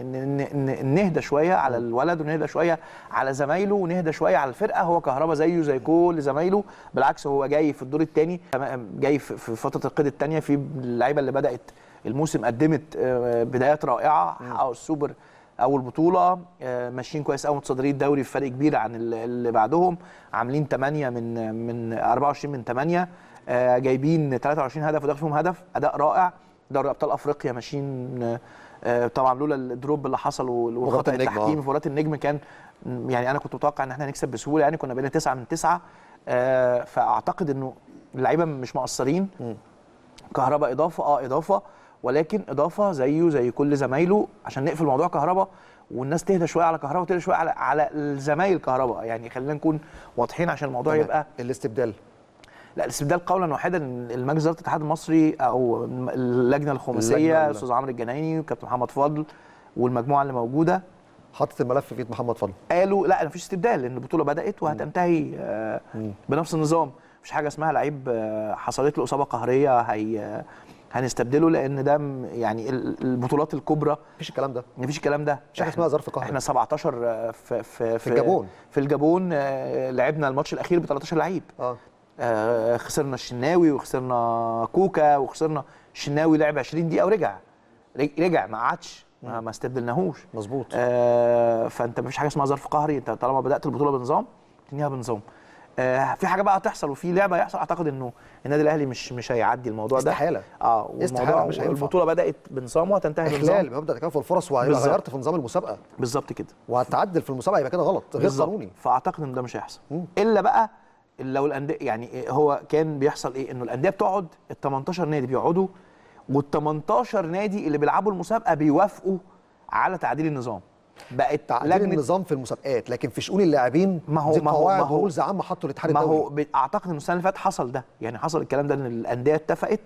نهدى شويه على الولد، ونهدى شويه على زمايله، ونهدى شويه على الفرقه. هو كهربا زيه زي كل زمايله، بالعكس هو جاي في الدور الثاني، جاي في فتره القيد الثانيه. في اللعيبه اللي بدات الموسم قدمت بدايات رائعه، حققوا السوبر اول بطوله، ماشيين كويس قوي، متصدرين الدوري بفرق كبير عن اللي بعدهم، عاملين 8 من 24 من 8، جايبين 23 هدف وداخل فيهم هدف، اداء رائع. دوري ابطال افريقيا ماشيين طبعا لولا الدروب اللي حصل والخطا التحكيمي في مباراه النجم كان، يعني انا كنت متوقع ان احنا هنكسب بسهوله، يعني كنا بقينا 9 من 9. فاعتقد انه اللعيبه مش مقصرين. كهربا اضافه اضافه، ولكن اضافه زيه زي كل زمايله، عشان نقفل موضوع كهربا والناس تهدى شويه على كهربا وتهدى شويه على الزمايل كهربا. يعني خلينا نكون واضحين عشان الموضوع يبقى الاستبدال. لا، الاستبدال قولا واحدا المجلس اداره الاتحاد المصري او اللجنه الخماسيه، الاستاذ عمرو الجنايني وكابتن محمد فضل والمجموعه اللي موجوده حطت الملف في ايد محمد فضل، قالوا لا مفيش استبدال لان البطوله بدات وهتنتهي بنفس النظام. مفيش حاجه اسمها لعيب حصلت له اصابه قهريه هنستبدله، لان ده يعني البطولات الكبرى مفيش الكلام ده. مفيش الكلام ده. مفيش حاجه اسمها ظرف قهري. احنا 17 في الجابون. في الجابون لعبنا الماتش الاخير ب 13 لعيب. خسرنا الشناوي وخسرنا كوكا وخسرنا الشناوي، لعب 20 دقيقه ورجع ما قعدش، ما استبدلناهوش. مظبوط. فانت مفيش حاجه اسمها ظرف قهري، انت طالما بدات البطوله بنظام تنهيها بنظام. في حاجه بقى هتحصل وفي لعبه هيحصل، اعتقد انه النادي الاهلي مش هيعدي الموضوع ده. استحاله. والموضوع مش هينفع. البطوله بدات بنظام وهتنتهي بنظام اخلال مبدا تكافؤ الفرص، وهيبقى غيرت في نظام المسابقه بالظبط كده، وهتعدل في المسابقه، يبقى كده غلط غير قانوني. فاعتقد ان ده مش هيحصل الا بقى لو الانديه، يعني هو كان بيحصل ايه، انه الانديه بتقعد، ال 18 نادي بيقعدوا، وال 18 نادي اللي بيلعبوا المسابقه بيوافقوا على تعديل النظام. بقت تعديل النظام في المسابقات، لكن في شؤون اللاعبين ما هو رولز عامه حطوا الاتحاد الدولي. ما هو اعتقد ان السنه اللي فاتت حصل ده، يعني حصل الكلام ده ان الانديه اتفقت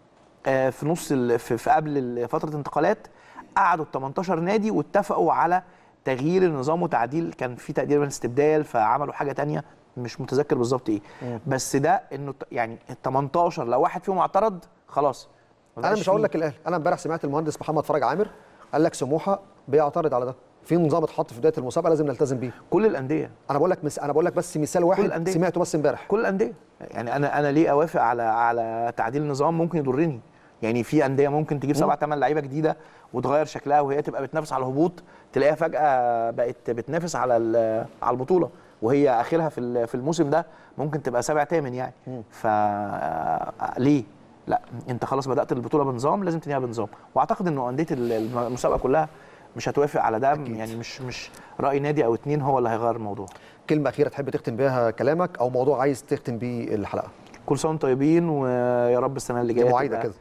في نص في قبل فتره الانتقالات، قعدوا ال 18 نادي واتفقوا على تغيير النظام وتعديل، كان في تقديرا استبدال، فعملوا حاجه ثانيه مش متذكر بالظبط ايه. بس ده انه يعني ال 18 لو واحد فيهم اعترض خلاص. انا مش هقول لك الاهلي، انا امبارح سمعت المهندس محمد فرج عامر قال لك سموحه بيعترض على ده، في نظام اتحط في بدايه المسابقه لازم نلتزم بيه. كل الانديه. انا بقول لك بس مثال واحد سمعته بس امبارح. كل الانديه. يعني انا ليه اوافق على تعديل نظام ممكن يضرني؟ يعني في انديه ممكن تجيب 7 8 لعيبه جديده وتغير شكلها وهي تبقى بتنافس على الهبوط، تلاقيها فجاه بقت بتنافس على البطوله، وهي اخرها في الموسم ده ممكن تبقى 7 8 يعني. فليه؟ لا، انت خلاص بدات البطوله بنظام، لازم تنهيها بنظام. واعتقد انه انديه المسابقه كلها مش هتوافق على ده. أكيد. يعني مش راي نادي او اتنين هو اللي هيغير الموضوع. كلمه اخيره تحب تختم بيها كلامك او موضوع عايز تختم بيه الحلقه؟ كل سنه وانتم طيبين، ويا رب السنه اللي جايه معايده كده.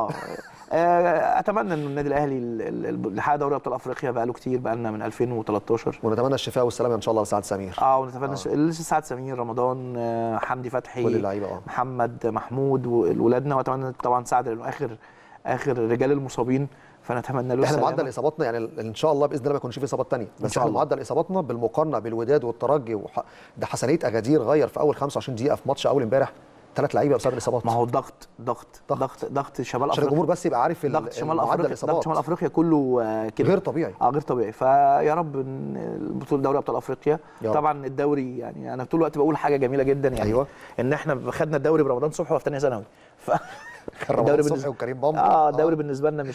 اتمنى ان النادي الاهلي اللي حقق دوري ابطال افريقيا بقى له كتير، بقى لنا من 2013، ونتمنى الشفاء والسلامه ان شاء الله لسعد سمير. ونتمنى سعد سمير، رمضان، حمدي فتحي، كل اللعيبه، محمد، محمود، ولادنا. واتمنى طبعا سعد لانه اخر رجال المصابين، فنتمنى له احنا معدل اصاباتنا يعني ان شاء الله باذن الله ما يكونش في اصابات ثانيه، بس احنا معدل اصاباتنا بالمقارنه بالوداد والترجي ده حسنيه اجادير غير في اول 25 دقيقه في ماتش اول امبارح 3 لعيبه بسبب الاصابات. ما هو ضغط شمال افريقيا عشان الجمهور بس يبقى عارف ضغط شمال افريقيا، ضغط شمال افريقيا كله كده غير طبيعي. غير طبيعي. فيا رب البطوله دوري ابطال افريقيا طبعا الدوري، يعني انا طول الوقت بقول حاجه جميله جدا يعني. أيوة. ان احنا خدنا الدوري برمضان صبحي وفي ثانيه ثانوي. الدوري بالنسبه وكريم بامبو الدوري بالنسبه لنا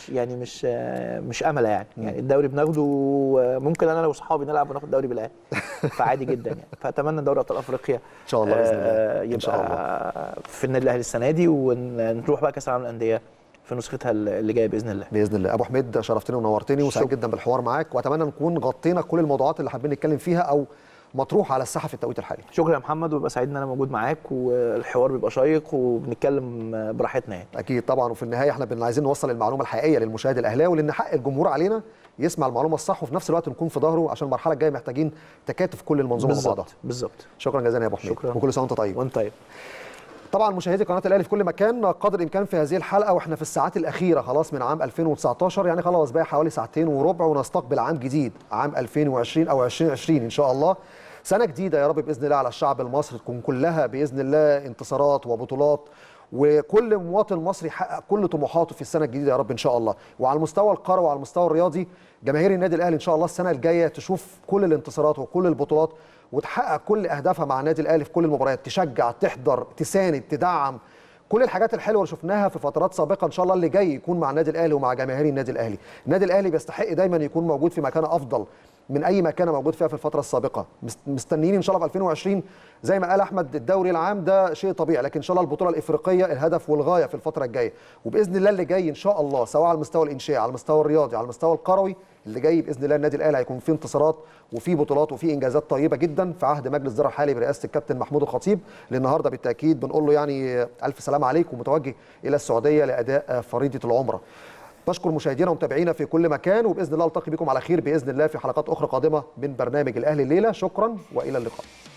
مش امله يعني الدوري بناخده، ممكن انا واصحابي نلعب وناخد الدوري بالاهلي فعادي جدا يعني. فاتمنى دوري ابطال افريقيا ان شاء الله باذن الله يبقى إن شاء الله في النادي الاهلي السنه دي، ونروح بقى كاس العالم للانديه في نسختها اللي جايه باذن الله. باذن الله. ابو حميد شرفتني ونورتني وسعيد جدا بالحوار معاك، واتمنى نكون غطينا كل الموضوعات اللي حابين نتكلم فيها او مطروح على الساحه في التوقيت الحالي. شكرا يا محمد، وببقى سعيد ان انا موجود معاك، والحوار بيبقى شيق وبنتكلم براحتنا يعني. اكيد طبعا، وفي النهايه احنا عايزين نوصل المعلومه الحقيقيه للمشاهد الاهلاوي، لان حق الجمهور علينا يسمع المعلومه الصح، وفي نفس الوقت نكون في ظهره عشان المرحله الجايه محتاجين تكاتف كل المنظومه مع بعضها. بالظبط. شكرا جزيلا يا ابو حميد، وكل سنه وانت طيب. وانت طيب. طبعا مشاهدي قناه الاهلي في كل مكان، قدر الامكان في هذه الحلقه واحنا في الساعات الاخيره خلاص من عام 2019، يعني خلاص بقى حوالي ساعتين وربع ونستقبل عام جديد، عام 2020 او 2020 ان شاء الله. سنه جديده يا رب باذن الله على الشعب المصري، تكون كلها باذن الله انتصارات وبطولات، وكل مواطن مصري يحقق كل طموحاته في السنه الجديده يا رب ان شاء الله. وعلى المستوى القروي وعلى المستوى الرياضي، جماهير النادي الاهلي ان شاء الله السنه الجايه تشوف كل الانتصارات وكل البطولات، وتحقق كل اهدافها مع النادي الاهلي في كل المباريات، تشجع، تحضر، تساند، تدعم، كل الحاجات الحلوه اللي شفناها في فترات سابقه ان شاء الله اللي جاي يكون مع النادي الاهلي ومع جماهير النادي الاهلي. النادي الاهلي بيستحق دايما يكون موجود في مكانه افضل من اي مكانه موجود فيها في الفتره السابقه. مستنيين ان شاء الله في 2020 زي ما قال احمد الدوري العام ده شيء طبيعي، لكن ان شاء الله البطوله الافريقيه الهدف والغايه في الفتره الجايه، وباذن الله اللي جاي ان شاء الله سواء على المستوى الانشائي، على المستوى الرياضي، على المستوى القروي، اللي جاي باذن الله النادي الاهلي هيكون فيه انتصارات وفيه بطولات وفيه انجازات طيبه جدا في عهد مجلس الاداره الحالي برئاسه الكابتن محمود الخطيب، اللي النهارده بالتاكيد بنقول له يعني الف سلام عليك، ومتوجه الى السعوديه لاداء فريضه العمره. بشكر مشاهدينا ومتابعينا في كل مكان، وباذن الله التقي بكم على خير باذن الله في حلقات اخرى قادمه من برنامج الاهلي الليله. شكرا والى اللقاء.